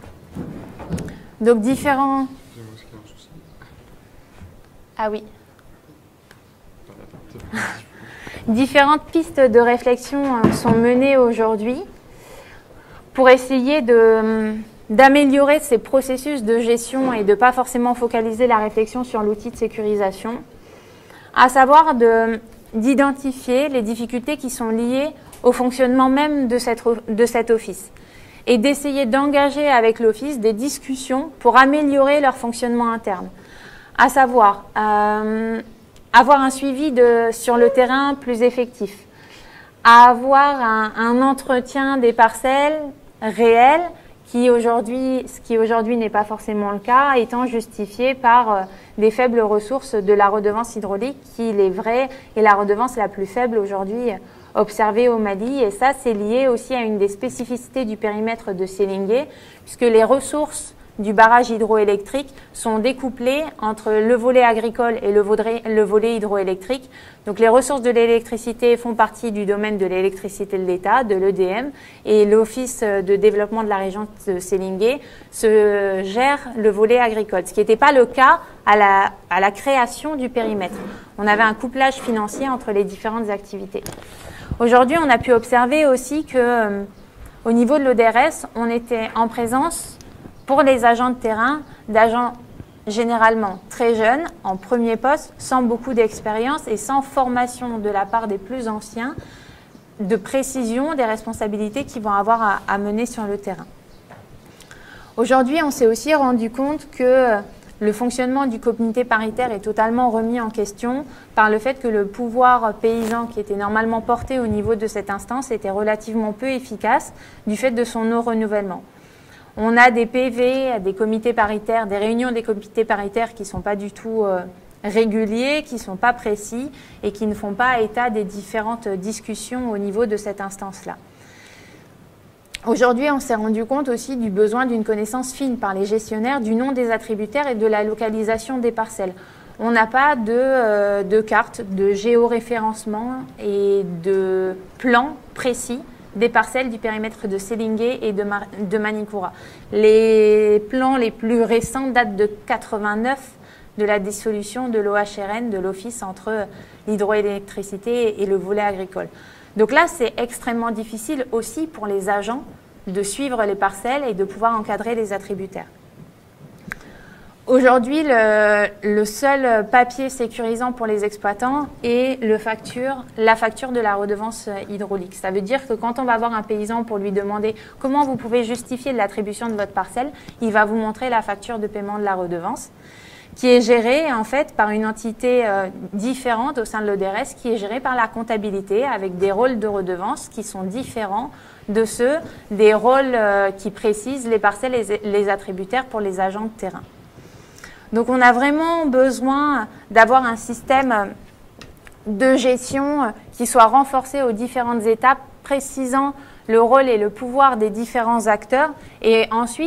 Donc différents... Ah oui. Différentes pistes de réflexion sont menées aujourd'hui pour essayer d'améliorer ces processus de gestion et de ne pas forcément focaliser la réflexion sur l'outil de sécurisation, à savoir d'identifier les difficultés qui sont liées au fonctionnement même de cet office et d'essayer d'engager avec l'office des discussions pour améliorer leur fonctionnement interne, à savoir avoir un suivi sur le terrain plus effectif, à avoir un entretien des parcelles réelles, ce qui aujourd'hui n'est pas forcément le cas, étant justifié par des faibles ressources de la redevance hydraulique, qui, il est vrai, est la redevance la plus faible aujourd'hui observée au Mali. Et ça, c'est lié aussi à une des spécificités du périmètre de Sélingué, puisque les ressources du barrage hydroélectrique sont découplées entre le volet agricole et le volet hydroélectrique. Donc les ressources de l'électricité font partie du domaine de l'électricité de l'État, de l'EDM, et l'Office de développement de la région de Sélingué se gère le volet agricole, ce qui n'était pas le cas à la création du périmètre. On avait un couplage financier entre les différentes activités. Aujourd'hui, on a pu observer aussi que au niveau de l'ODRS, on était en présence pour les agents de terrain, d'agents généralement très jeunes, en premier poste, sans beaucoup d'expérience et sans formation de la part des plus anciens, de précision des responsabilités qu'ils vont avoir à mener sur le terrain. Aujourd'hui, on s'est aussi rendu compte que le fonctionnement du comité paritaire est totalement remis en question par le fait que le pouvoir paysan qui était normalement porté au niveau de cette instance était relativement peu efficace du fait de son non-renouvellement. On a des PV, des comités paritaires, des réunions des comités paritaires qui ne sont pas du tout réguliers, qui ne sont pas précis et qui ne font pas état des différentes discussions au niveau de cette instance-là. Aujourd'hui, on s'est rendu compte aussi du besoin d'une connaissance fine par les gestionnaires du nom des attributaires et de la localisation des parcelles. On n'a pas de carte, de géoréférencement et de plan précis des parcelles du périmètre de Sélingué et de Manicoura. Les plans les plus récents datent de 89, de la dissolution de l'OHRN, de l'office entre l'hydroélectricité et le volet agricole. Donc là, c'est extrêmement difficile aussi pour les agents de suivre les parcelles et de pouvoir encadrer les attributaires. Aujourd'hui, le seul papier sécurisant pour les exploitants est la facture de la redevance hydraulique. Ça veut dire que quand on va voir un paysan pour lui demander comment vous pouvez justifier l'attribution de votre parcelle, il va vous montrer la facture de paiement de la redevance, qui est gérée en fait par une entité différente au sein de l'ODRS, qui est gérée par la comptabilité avec des rôles de redevance qui sont différents de ceux des rôles qui précisent les parcelles et les attributaires pour les agents de terrain. Donc on a vraiment besoin d'avoir un système de gestion qui soit renforcé aux différentes étapes, précisant le rôle et le pouvoir des différents acteurs et ensuite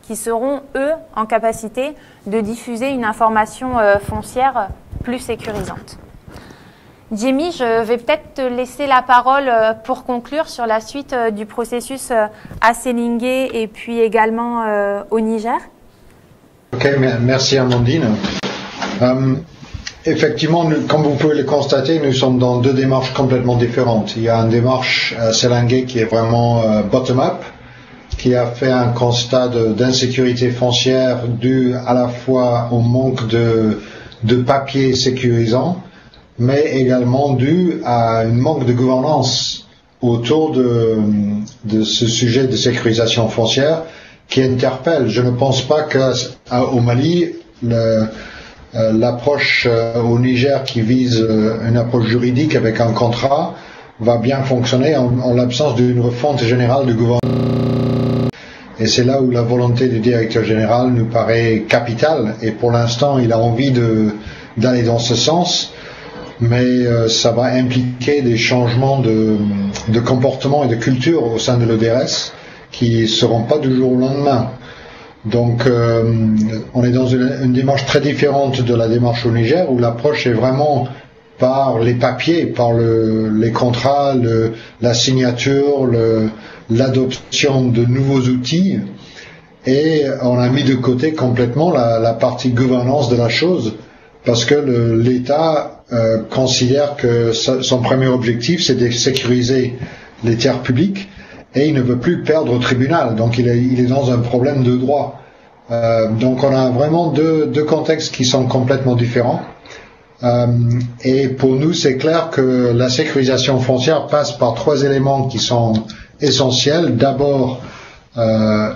qui seront, eux, en capacité de diffuser une information foncière plus sécurisante. Jamie, je vais peut-être te laisser la parole pour conclure sur la suite du processus à Sélingué et puis également au Niger. Ok, merci Amandine. Effectivement, comme vous pouvez le constater, nous sommes dans deux démarches complètement différentes. Il y a une démarche à Sélingué qui est vraiment bottom-up, qui a fait un constat d'insécurité foncière dû à la fois au manque de papiers sécurisants, mais également dû à un manque de gouvernance autour de ce sujet de sécurisation foncière qui interpelle. Je ne pense pas qu'au Mali, l'approche au Niger qui vise une approche juridique avec un contrat va bien fonctionner en l'absence d'une refonte générale du gouvernement. Et c'est là où la volonté du directeur général nous paraît capitale. Et pour l'instant, il a envie d'aller dans ce sens. Mais ça va impliquer des changements de comportement et de culture au sein de l'EDRS qui ne seront pas du jour au lendemain. Donc on est dans une démarche très différente de la démarche au Niger où l'approche est vraiment par les papiers, par les contrats, la signature, l'adoption de nouveaux outils, et on a mis de côté complètement la partie gouvernance de la chose parce que l'État considère que son premier objectif c'est de sécuriser les terres publiques et il ne veut plus perdre au tribunal, donc il est dans un problème de droit. Donc on a vraiment deux contextes qui sont complètement différents. Et pour nous c'est clair que la sécurisation foncière passe par trois éléments qui sont essentiels. D'abord un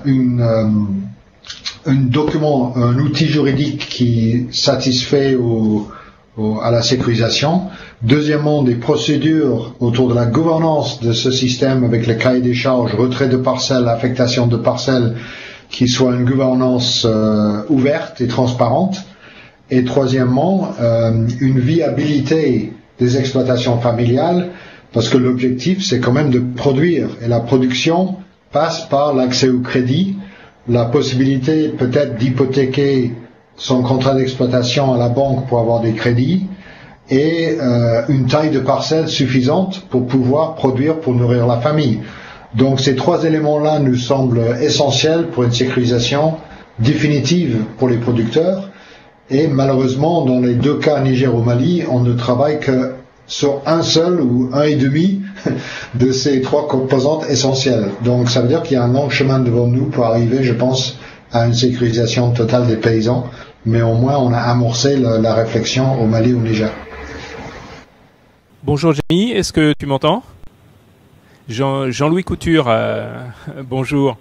document, un outil juridique qui satisfait à la sécurisation. Deuxièmement, des procédures autour de la gouvernance de ce système avec le cahier des charges, retrait de parcelles, affectation de parcelles, qui soit une gouvernance ouverte et transparente. Et troisièmement, une viabilité des exploitations familiales, parce que l'objectif c'est quand même de produire, et la production passe par l'accès au crédit, la possibilité peut-être d'hypothéquer son contrat d'exploitation à la banque pour avoir des crédits, et une taille de parcelle suffisante pour pouvoir produire pour nourrir la famille. Donc ces trois éléments-là nous semblent essentiels pour une sécurisation définitive pour les producteurs, et malheureusement dans les deux cas Niger au Mali, on ne travaille que sur un seul ou un et demi de ces trois composantes essentielles. Donc ça veut dire qu'il y a un long chemin devant nous pour arriver, je pense, à une sécurisation totale des paysans, mais au moins on a amorcé la réflexion au Mali et au Niger. Bonjour Jamie, est-ce que tu m'entends ? Jean-Louis Couture, bonjour.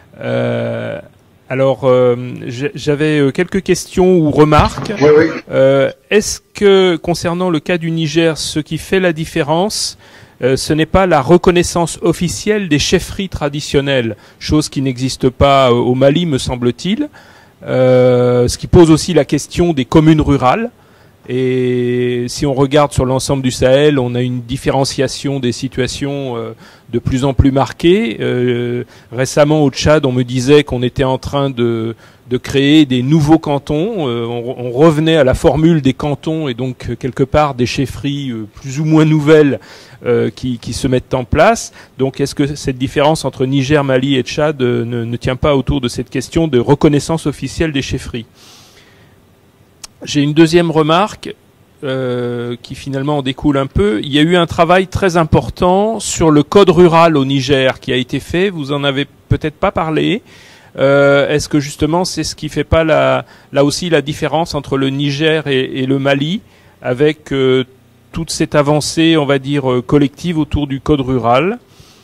Alors, j'avais quelques questions ou remarques. Oui, oui. Est-ce que, concernant le cas du Niger, ce qui fait la différence, ce n'est pas la reconnaissance officielle des chefferies traditionnelles, chose qui n'existe pas au Mali, me semble-t-il, ce qui pose aussi la question des communes rurales. Et si on regarde sur l'ensemble du Sahel, on a une différenciation des situations de plus en plus marquée. Récemment au Tchad, on me disait qu'on était en train de créer des nouveaux cantons. On revenait à la formule des cantons et donc quelque part des chefferies plus ou moins nouvelles qui se mettent en place. Donc est-ce que cette différence entre Niger, Mali et Tchad ne tient pas autour de cette question de reconnaissance officielle des chefferies ? J'ai une deuxième remarque qui finalement en découle un peu. Il y a eu un travail très important sur le code rural au Niger qui a été fait. Vous en avez peut-être pas parlé. Est-ce que justement c'est ce qui fait pas là aussi la différence entre le Niger et le Mali avec toute cette avancée, on va dire, collective autour du code rural.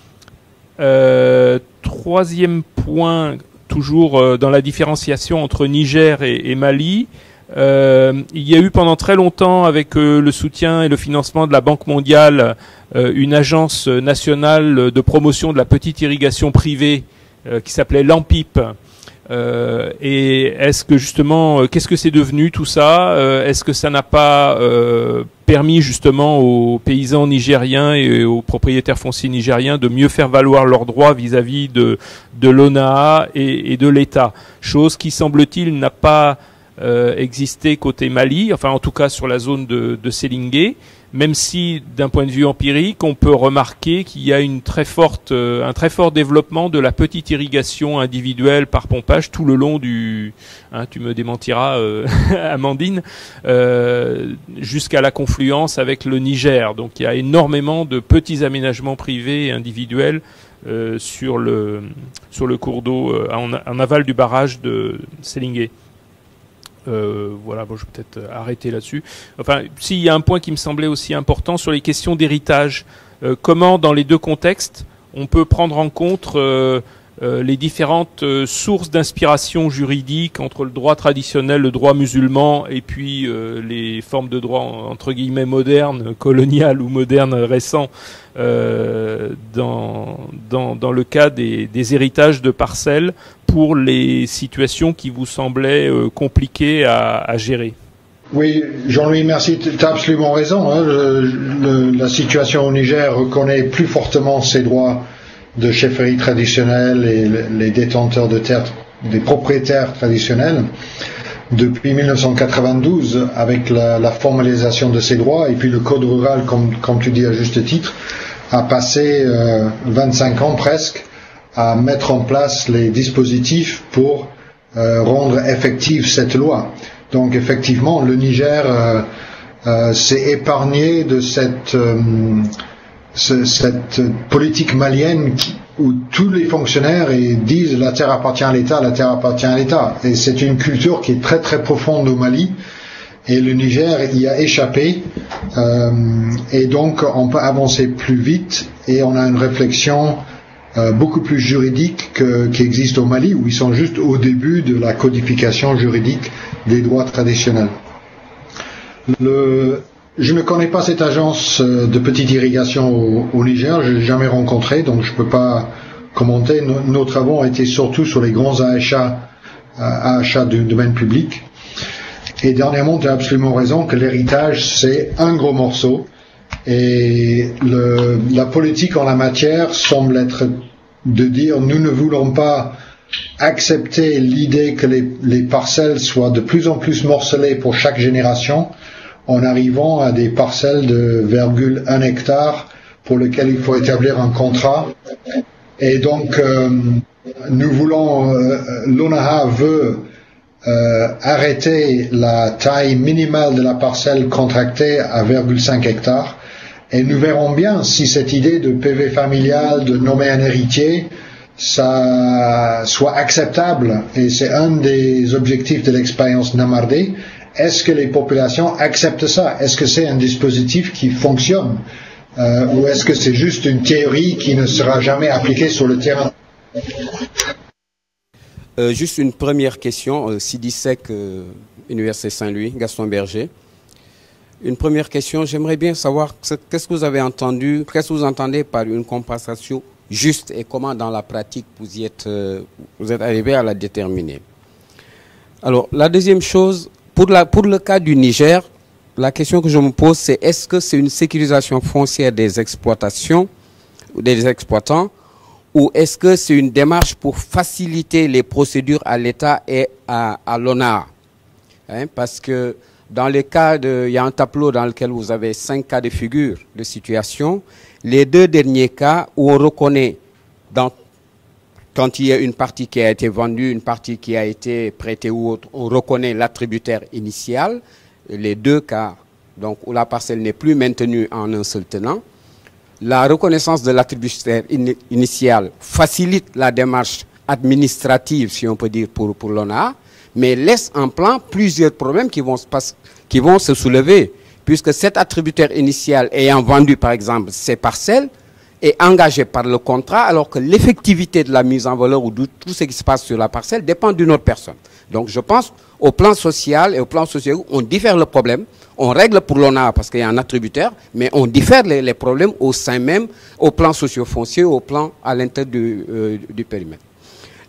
Troisième point, toujours dans la différenciation entre Niger et Mali. Il y a eu pendant très longtemps, avec le soutien et le financement de la Banque mondiale, une agence nationale de promotion de la petite irrigation privée qui s'appelait l'ANPIP, Et est-ce que justement, qu'est-ce que c'est devenu tout ça? Est-ce que ça n'a pas permis justement aux paysans nigériens et aux propriétaires fonciers nigériens de mieux faire valoir leurs droits vis-à-vis de l'ONAA et de l'État? Chose qui, semble-t-il, n'a pas existé côté Mali, enfin en tout cas sur la zone de Sélingué, même si d'un point de vue empirique, on peut remarquer qu'il y a un très fort développement de la petite irrigation individuelle par pompage tout le long du, tu me démentiras, Amandine, jusqu'à la confluence avec le Niger. Donc il y a énormément de petits aménagements privés et individuels sur le cours d'eau en aval du barrage de Sélingué. Voilà, bon, je vais peut-être arrêter là-dessus. Enfin, s'il y a un point qui me semblait aussi important sur les questions d'héritage, comment dans les deux contextes on peut prendre en compte les différentes sources d'inspiration juridique entre le droit traditionnel, le droit musulman et puis les formes de droit entre guillemets modernes, coloniales ou modernes récents dans le cas des héritages de parcelles pour les situations qui vous semblaient compliquées à gérer. Oui, Jean-Louis, merci. Tu as absolument raison. La situation au Niger reconnaît plus fortement ses droits de chefferie traditionnelle et les détenteurs de terres, des propriétaires traditionnels, depuis 1992, avec la formalisation de ces droits, et puis le code rural, comme tu dis à juste titre, a passé 25 ans presque à mettre en place les dispositifs pour rendre effective cette loi. Donc effectivement, le Niger s'est épargné de cette politique malienne où tous les fonctionnaires disent la terre appartient à l'État, la terre appartient à l'État. Et c'est une culture qui est très très profonde au Mali. Et le Niger y a échappé. Et donc on peut avancer plus vite et on a une réflexion beaucoup plus juridique qui existe au Mali, où ils sont juste au début de la codification juridique des droits traditionnels. Je ne connais pas cette agence de petite irrigation au Niger, je l'ai jamais rencontré, donc je ne peux pas commenter. Nos travaux ont été surtout sur les grands achats du domaine public. Et dernièrement, tu as absolument raison que l'héritage, c'est un gros morceau. Et la politique en la matière semble être de dire nous ne voulons pas accepter l'idée que les parcelles soient de plus en plus morcelées pour chaque génération en arrivant à des parcelles de 1 hectare pour lesquelles il faut établir un contrat. Et donc nous voulons, l'ONAA veut arrêter la taille minimale de la parcelle contractée à 0,5 hectare. Et nous verrons bien si cette idée de PV familial, de nommer un héritier, ça soit acceptable. Et c'est un des objectifs de l'expérience Namardé. Est-ce que les populations acceptent ça? Est-ce que c'est un dispositif qui fonctionne? Ou est-ce que c'est juste une théorie qui ne sera jamais appliquée sur le terrain? Juste une première question, Sidi Sec, Université Saint-Louis, Gaston Berger. Une première question, j'aimerais bien savoir qu'est-ce que vous avez entendu, qu'est-ce que vous entendez par une compensation juste et comment dans la pratique vous êtes arrivé à la déterminer. Alors la deuxième chose, pour le cas du Niger, la question que je me pose c'est est-ce que c'est une sécurisation foncière des exploitations, des exploitants, ou est-ce que c'est une démarche pour faciliter les procédures à l'État et à l'ONAA, parce que dans les cas il y a un tableau dans lequel vous avez 5 cas de figure de situation. Les 2 derniers cas où on reconnaît, quand il y a une partie qui a été vendue, une partie qui a été prêtée ou autre, on reconnaît l'attributaire initial. Les 2 cas donc, où la parcelle n'est plus maintenue en un seul tenant. La reconnaissance de l'attributaire initial facilite la démarche administrative, si on peut dire, pour l'ONAA, mais laisse en plan plusieurs problèmes qui vont se soulever, puisque cet attributaire initial ayant vendu, par exemple, ses parcelles, est engagé par le contrat, alors que l'effectivité de la mise en valeur ou de tout ce qui se passe sur la parcelle dépend d'une autre personne. Donc je pense au plan social et au plan social, on diffère le problème, on règle pour l'ONAA parce qu'il y a un attributaire, mais on diffère les problèmes au sein même, au plan socio-foncier, au plan à l'intérieur du périmètre.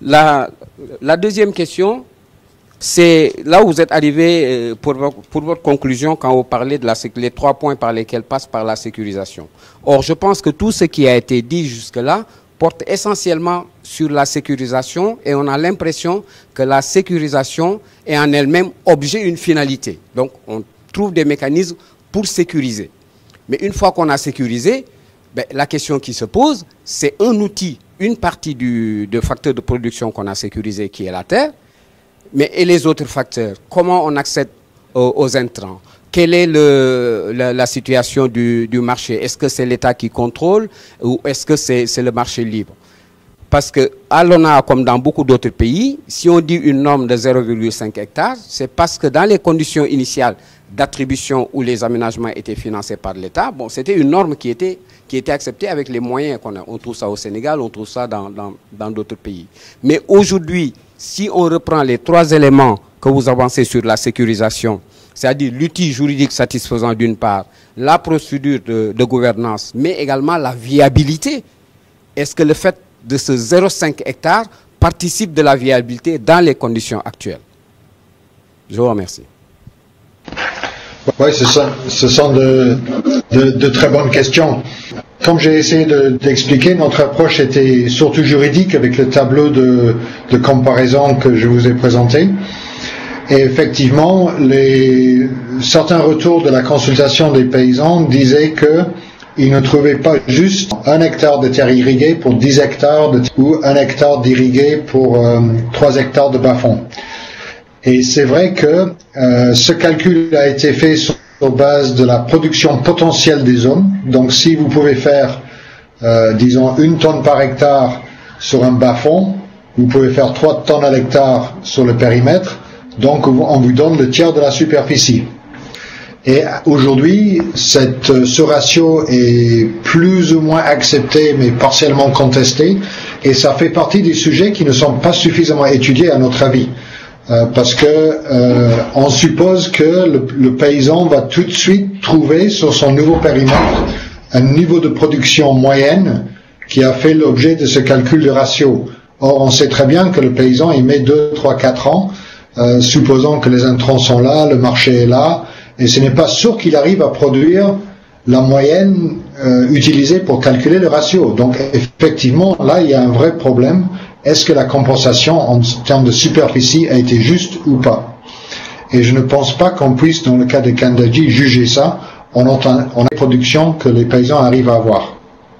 La deuxième question, c'est là où vous êtes arrivé pour votre conclusion quand vous parlez de les 3 points par lesquels passe par la sécurisation. Or, je pense que tout ce qui a été dit jusque-là porte essentiellement sur la sécurisation et on a l'impression que la sécurisation est en elle-même objet, une finalité. Donc, on trouve des mécanismes pour sécuriser. Mais une fois qu'on a sécurisé, ben, la question qui se pose, c'est un outil, une partie du facteur de production qu'on a sécurisé qui est la terre, mais et les autres facteurs, comment on accède aux intrants? Quelle est la situation du marché? Est-ce que c'est l'État qui contrôle ou est-ce que c'est le marché libre? Parce que à l'ONA, comme dans beaucoup d'autres pays, si on dit une norme de 0,5 hectares, c'est parce que dans les conditions initiales d'attribution où les aménagements étaient financés par l'État, bon, c'était une norme qui était acceptée avec les moyens qu'on a. On trouve ça au Sénégal, on trouve ça dans d'autres pays. Mais aujourd'hui, si on reprend les 3 éléments que vous avancez sur la sécurisation, c'est-à-dire l'outil juridique satisfaisant d'une part, la procédure de gouvernance, mais également la viabilité, est-ce que le fait de ce 0,5 hectares participe de la viabilité dans les conditions actuelles? Je vous remercie. Oui, ce sont de très bonnes questions. Comme j'ai essayé d'expliquer, notre approche était surtout juridique avec le tableau de comparaison que je vous ai présenté. Et effectivement, certains retours de la consultation des paysans disaient qu'ils ne trouvaient pas juste 1 hectare de terre irriguée pour 10 hectares ou 1 hectare d'irrigué pour 3 hectares de bas-fond. Et c'est vrai que ce calcul a été fait sur base de la production potentielle des zones. Donc si vous pouvez faire, disons, 1 tonne par hectare sur un bas-fond, vous pouvez faire 3 tonnes à l'hectare sur le périmètre. Donc on vous donne le tiers de la superficie. Et aujourd'hui, ce ratio est plus ou moins accepté, mais partiellement contesté. Et ça fait partie des sujets qui ne sont pas suffisamment étudiés à notre avis. Parce que on suppose que le paysan va tout de suite trouver sur son nouveau périmètre un niveau de production moyenne qui a fait l'objet de ce calcul de ratio. Or, on sait très bien que le paysan, il met 2, 3, 4 ans, supposant que les intrants sont là, le marché est là, et ce n'est pas sûr qu'il arrive à produire la moyenne utilisée pour calculer le ratio. Donc, effectivement, là, il y a un vrai problème. Est-ce que la compensation en termes de superficie a été juste ou pas? Et je ne pense pas qu'on puisse, dans le cas de Kandaji, juger ça en les productions que les paysans arrivent à avoir.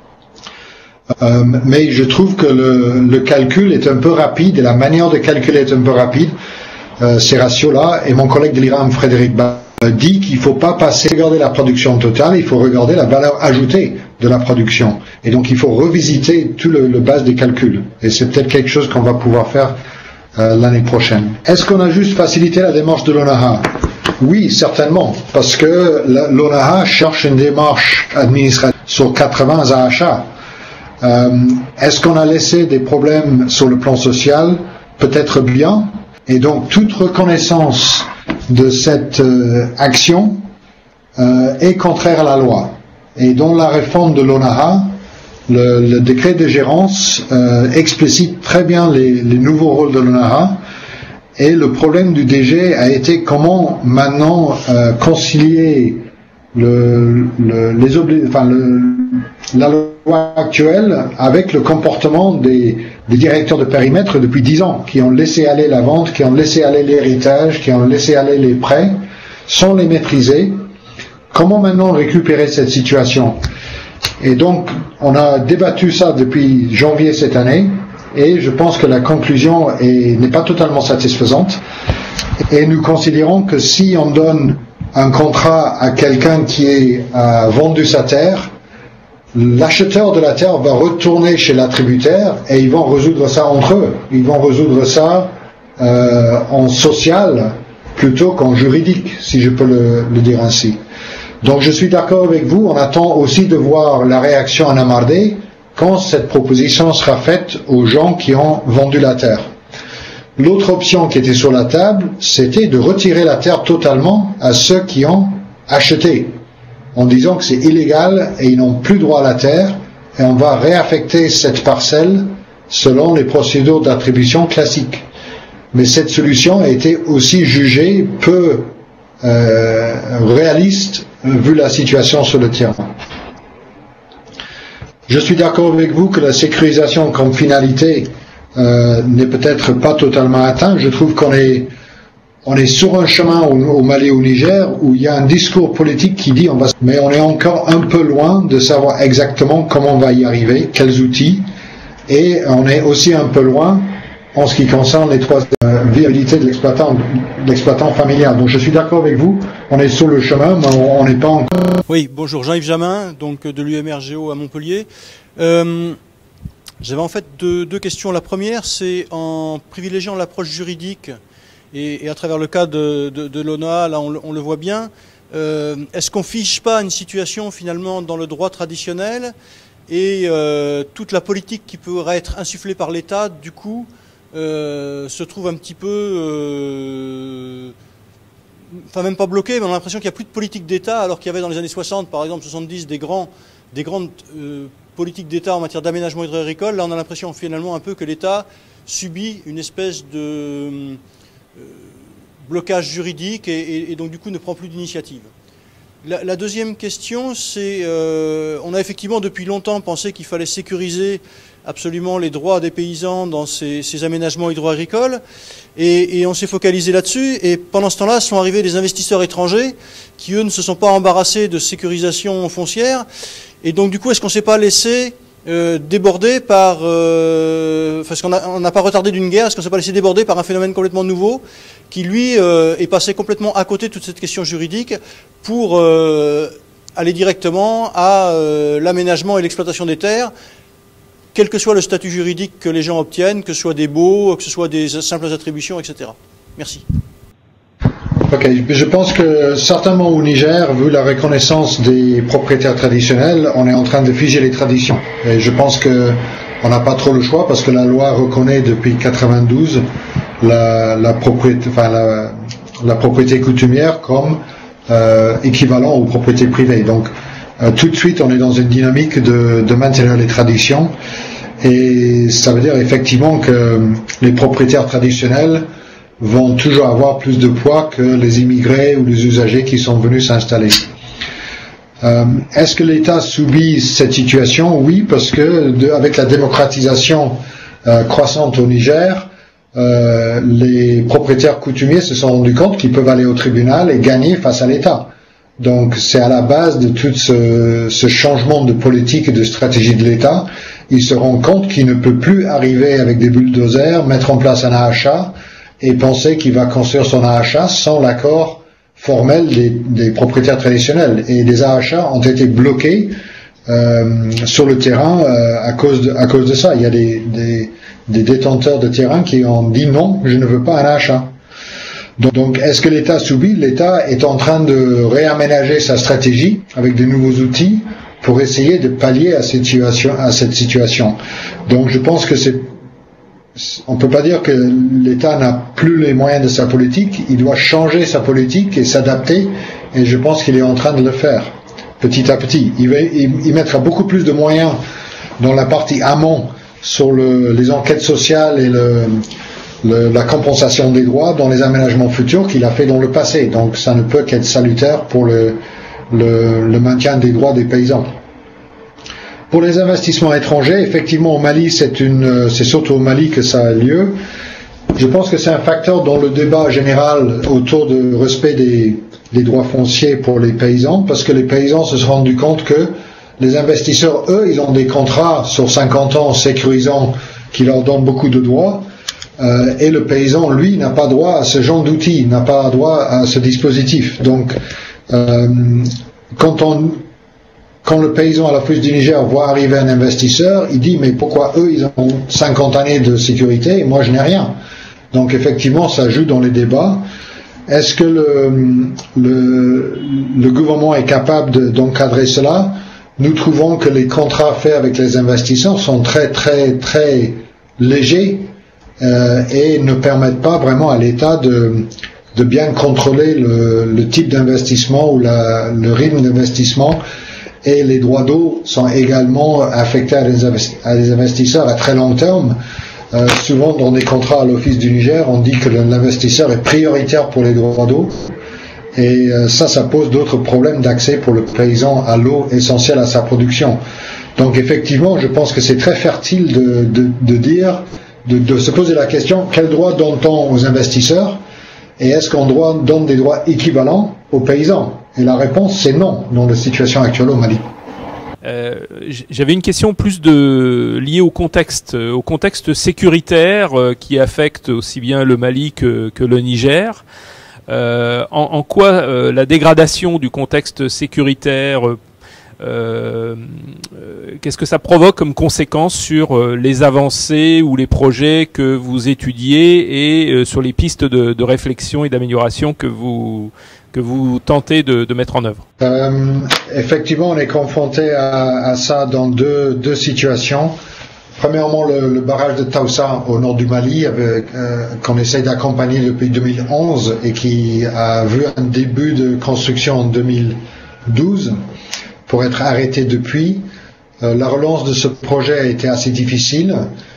Mais je trouve que le calcul est un peu rapide et la manière de calculer est un peu rapide, ces ratios-là. Et mon collègue de l'IRAM, Frédéric dit qu'il ne faut pas regarder la production totale, il faut regarder la valeur ajoutée de la production. Et donc il faut revisiter tout le base des calculs. Et c'est peut-être quelque chose qu'on va pouvoir faire l'année prochaine. Est-ce qu'on a juste facilité la démarche de l'ONAHA? Oui, certainement, parce que l'ONAHA cherche une démarche administrative sur 80 achats. Est-ce qu'on a laissé des problèmes sur le plan social? Peut-être bien. Et donc toute reconnaissance de cette action est contraire à la loi. Et dans la réforme de l'ONAHA, le décret de gérance explicite très bien les nouveaux rôles de l'ONAHA. Et le problème du DG a été comment maintenant concilier la loi actuelle avec le comportement des directeurs de périmètre depuis 10 ans, qui ont laissé aller la vente, qui ont laissé aller l'héritage, qui ont laissé aller les prêts, sans les maîtriser. Comment maintenant récupérer cette situation? Et donc, on a débattu ça depuis janvier cette année, et je pense que la conclusion n'est pas totalement satisfaisante. Et nous considérons que si on donne un contrat à quelqu'un qui a vendu sa terre, l'acheteur de la terre va retourner chez l'attributaire et ils vont résoudre ça entre eux. Ils vont résoudre ça en social plutôt qu'en juridique, si je peux le dire ainsi. Donc je suis d'accord avec vous, on attend aussi de voir la réaction en Amardé quand cette proposition sera faite aux gens qui ont vendu la terre. L'autre option qui était sur la table, c'était de retirer la terre totalement à ceux qui ont acheté, en disant que c'est illégal et ils n'ont plus droit à la terre, et on va réaffecter cette parcelle selon les procédures d'attribution classiques. Mais cette solution a été aussi jugée peu réaliste vu la situation sur le terrain. Je suis d'accord avec vous que la sécurisation comme finalité n'est peut-être pas totalement atteinte. Je trouve qu'on est sur un chemin au Mali et au Niger où il y a un discours politique qui dit mais on est encore un peu loin de savoir exactement comment on va y arriver, quels outils, et on est aussi un peu loin en ce qui concerne les trois viabilités de l'exploitant familial. Donc je suis d'accord avec vous, on est sur le chemin, mais on n'est pas encore... Oui, bonjour, Jean-Yves Jamin, donc de l'UMRGO à Montpellier. J'avais en fait deux questions. La première, c'est en privilégiant l'approche juridique et à travers le cas de l'ONA, là on le voit bien, est-ce qu'on fiche pas une situation finalement dans le droit traditionnel et toute la politique qui pourrait être insufflée par l'État, du coup, se trouve un petit peu, enfin même pas bloquée, mais on a l'impression qu'il n'y a plus de politique d'État, alors qu'il y avait dans les années 60, par exemple 70, des grandes politiques d'État en matière d'aménagement hydro-agricole. Là on a l'impression finalement un peu que l'État subit une espèce de blocage juridique et donc du coup ne prend plus d'initiative. La deuxième question, c'est on a effectivement depuis longtemps pensé qu'il fallait sécuriser absolument les droits des paysans dans ces aménagements hydro-agricoles et on s'est focalisé là-dessus, et pendant ce temps-là sont arrivés des investisseurs étrangers qui eux ne se sont pas embarrassés de sécurisation foncière, et donc du coup est-ce qu'on ne s'est pas laissé déborder par parce qu'on n'a pas retardé d'une guerre, est-ce qu'on ne s'est pas laissé déborder par un phénomène complètement nouveau qui lui est passé complètement à côté de toute cette question juridique pour aller directement à l'aménagement et l'exploitation des terres, quel que soit le statut juridique que les gens obtiennent, que ce soit des baux, que ce soit des simples attributions, etc. Merci. Ok, je pense que certainement au Niger, vu la reconnaissance des propriétaires traditionnels, on est en train de figer les traditions. Et je pense que on n'a pas trop le choix parce que la loi reconnaît depuis 92 la propriété coutumière comme équivalent aux propriétés privées. Donc tout de suite, on est dans une dynamique de maintenir les traditions, et ça veut dire effectivement que les propriétaires traditionnels vont toujours avoir plus de poids que les immigrés ou les usagers qui sont venus s'installer. Est-ce que l'État subit cette situation? Oui, parce que avec la démocratisation croissante au Niger, les propriétaires coutumiers se sont rendus compte qu'ils peuvent aller au tribunal et gagner face à l'État. Donc c'est à la base de tout ce changement de politique et de stratégie de l'État. Ils se rendent compte qu'il ne peut plus arriver avec des bulldozers, mettre en place un AHA et penser qu'il va construire son AHA sans l'accord formel des propriétaires traditionnels. Et les AHA ont été bloqués sur le terrain à cause de ça. Il y a des détenteurs de terrain qui ont dit non, je ne veux pas un AHA. Donc, est-ce que l'État subit? L'État est en train de réaménager sa stratégie avec de nouveaux outils pour essayer de pallier à cette situation. Donc, je pense que on peut pas dire que l'État n'a plus les moyens de sa politique. Il doit changer sa politique et s'adapter. Et je pense qu'il est en train de le faire petit à petit. Il mettra beaucoup plus de moyens dans la partie amont sur les enquêtes sociales et la compensation des droits dans les aménagements futurs qu'il a fait dans le passé. Donc ça ne peut qu'être salutaire pour le maintien des droits des paysans. Pour les investissements étrangers, effectivement au Mali, c'est surtout au Mali que ça a lieu. Je pense que c'est un facteur dans le débat général autour du respect des droits fonciers pour les paysans, parce que les paysans se sont rendus compte que les investisseurs, eux, ils ont des contrats sur 50 ans sécurisants qui leur donnent beaucoup de droits. Et le paysan, lui, n'a pas droit à ce genre d'outils, n'a pas droit à ce dispositif. Donc, quand le paysan à la Fuse du Niger voit arriver un investisseur, il dit mais pourquoi eux ils ont 50 années de sécurité et moi je n'ai rien. Donc effectivement ça joue dans les débats. Est-ce que le gouvernement est capable d'encadrer cela? Nous trouvons que les contrats faits avec les investisseurs sont très très très légers et ne permettent pas vraiment à l'État de bien contrôler le type d'investissement ou le rythme d'investissement Et les droits d'eau sont également affectés à des investisseurs à très long terme. Souvent, dans des contrats à l'Office du Niger, on dit que l'investisseur est prioritaire pour les droits d'eau. Et ça pose d'autres problèmes d'accès pour le paysan à l'eau essentielle à sa production. Donc effectivement, je pense que c'est très fertile de se poser la question, quel droit donne-t-on aux investisseurs et est-ce qu'on donne des droits équivalents aux paysans? Et la réponse, c'est non, dans la situation actuelle au Mali. J'avais une question plus liée au contexte sécuritaire qui affecte aussi bien le Mali que le Niger. En quoi la dégradation du contexte sécuritaire, qu'est-ce que ça provoque comme conséquence sur les avancées ou les projets que vous étudiez et sur les pistes de réflexion et d'amélioration que vous tentez de mettre en œuvre? Effectivement, on est confronté à ça dans deux situations. Premièrement, le barrage de Taoussa au nord du Mali, qu'on essaye d'accompagner depuis 2011 et qui a vu un début de construction en 2012 pour être arrêté depuis. La relance de ce projet a été assez difficile.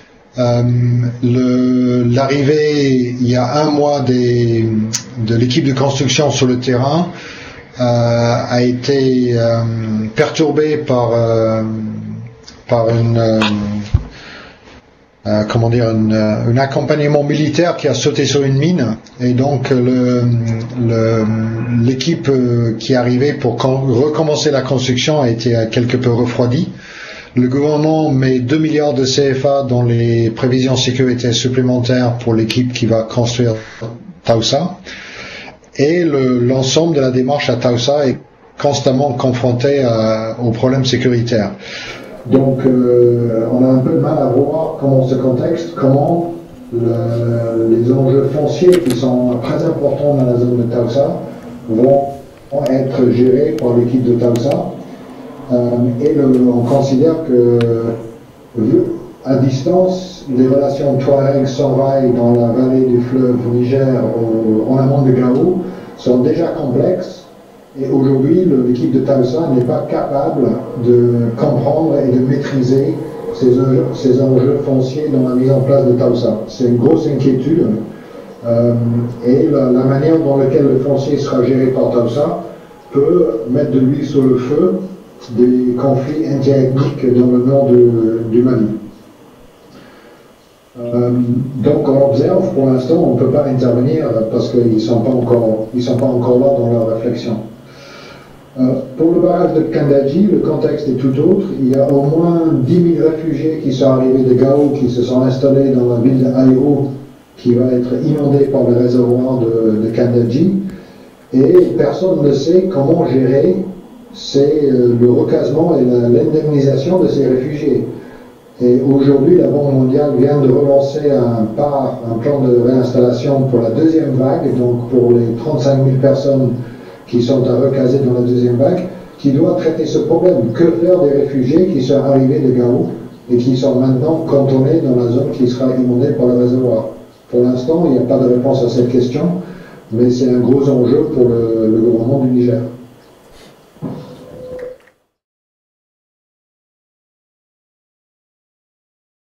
L'arrivée il y a un mois de l'équipe de construction sur le terrain a été perturbée par un accompagnement militaire qui a sauté sur une mine et donc l'équipe qui est arrivée pour recommencer la construction a été quelque peu refroidie. Le gouvernement met 2 milliards de CFA dans les prévisions sécurité supplémentaires pour l'équipe qui va construire Taoussa et l'ensemble de la démarche à Taoussa est constamment confronté aux problèmes sécuritaires. Donc on a un peu de mal à voir comment ce contexte, comment les enjeux fonciers qui sont très importants dans la zone de Taoussa vont être gérés par l'équipe de Taoussa. On considère que, à distance, les relations Touareg-Songhai dans la vallée du fleuve Niger en amont de Gao sont déjà complexes. Et aujourd'hui, l'équipe de Taoussa n'est pas capable de comprendre et de maîtriser ces enjeux fonciers dans la mise en place de Taoussa. C'est une grosse inquiétude. Et la manière dans laquelle le foncier sera géré par Taoussa peut mettre de l'huile sur le feu des conflits interethniques dans le nord du Mali. Donc on observe, pour l'instant, on ne peut pas intervenir parce qu'ils ne sont pas encore là dans leur réflexion. Pour le barrage de Kandaji, le contexte est tout autre. Il y a au moins 10 000 réfugiés qui sont arrivés de Gao, qui se sont installés dans la ville d'Aïro, qui va être inondée par le réservoir de Kandaji. Et personne ne sait comment gérer le recasement et l'indemnisation de ces réfugiés. Et aujourd'hui, la Banque mondiale vient de relancer un plan de réinstallation pour la deuxième vague, donc pour les 35 000 personnes qui sont à recaser dans la deuxième vague, qui doit traiter ce problème. Que faire des réfugiés qui sont arrivés de Gao et qui sont maintenant cantonnés dans la zone qui sera inondée par le réservoir? Pour l'instant, il n'y a pas de réponse à cette question, mais c'est un gros enjeu pour le gouvernement du Niger.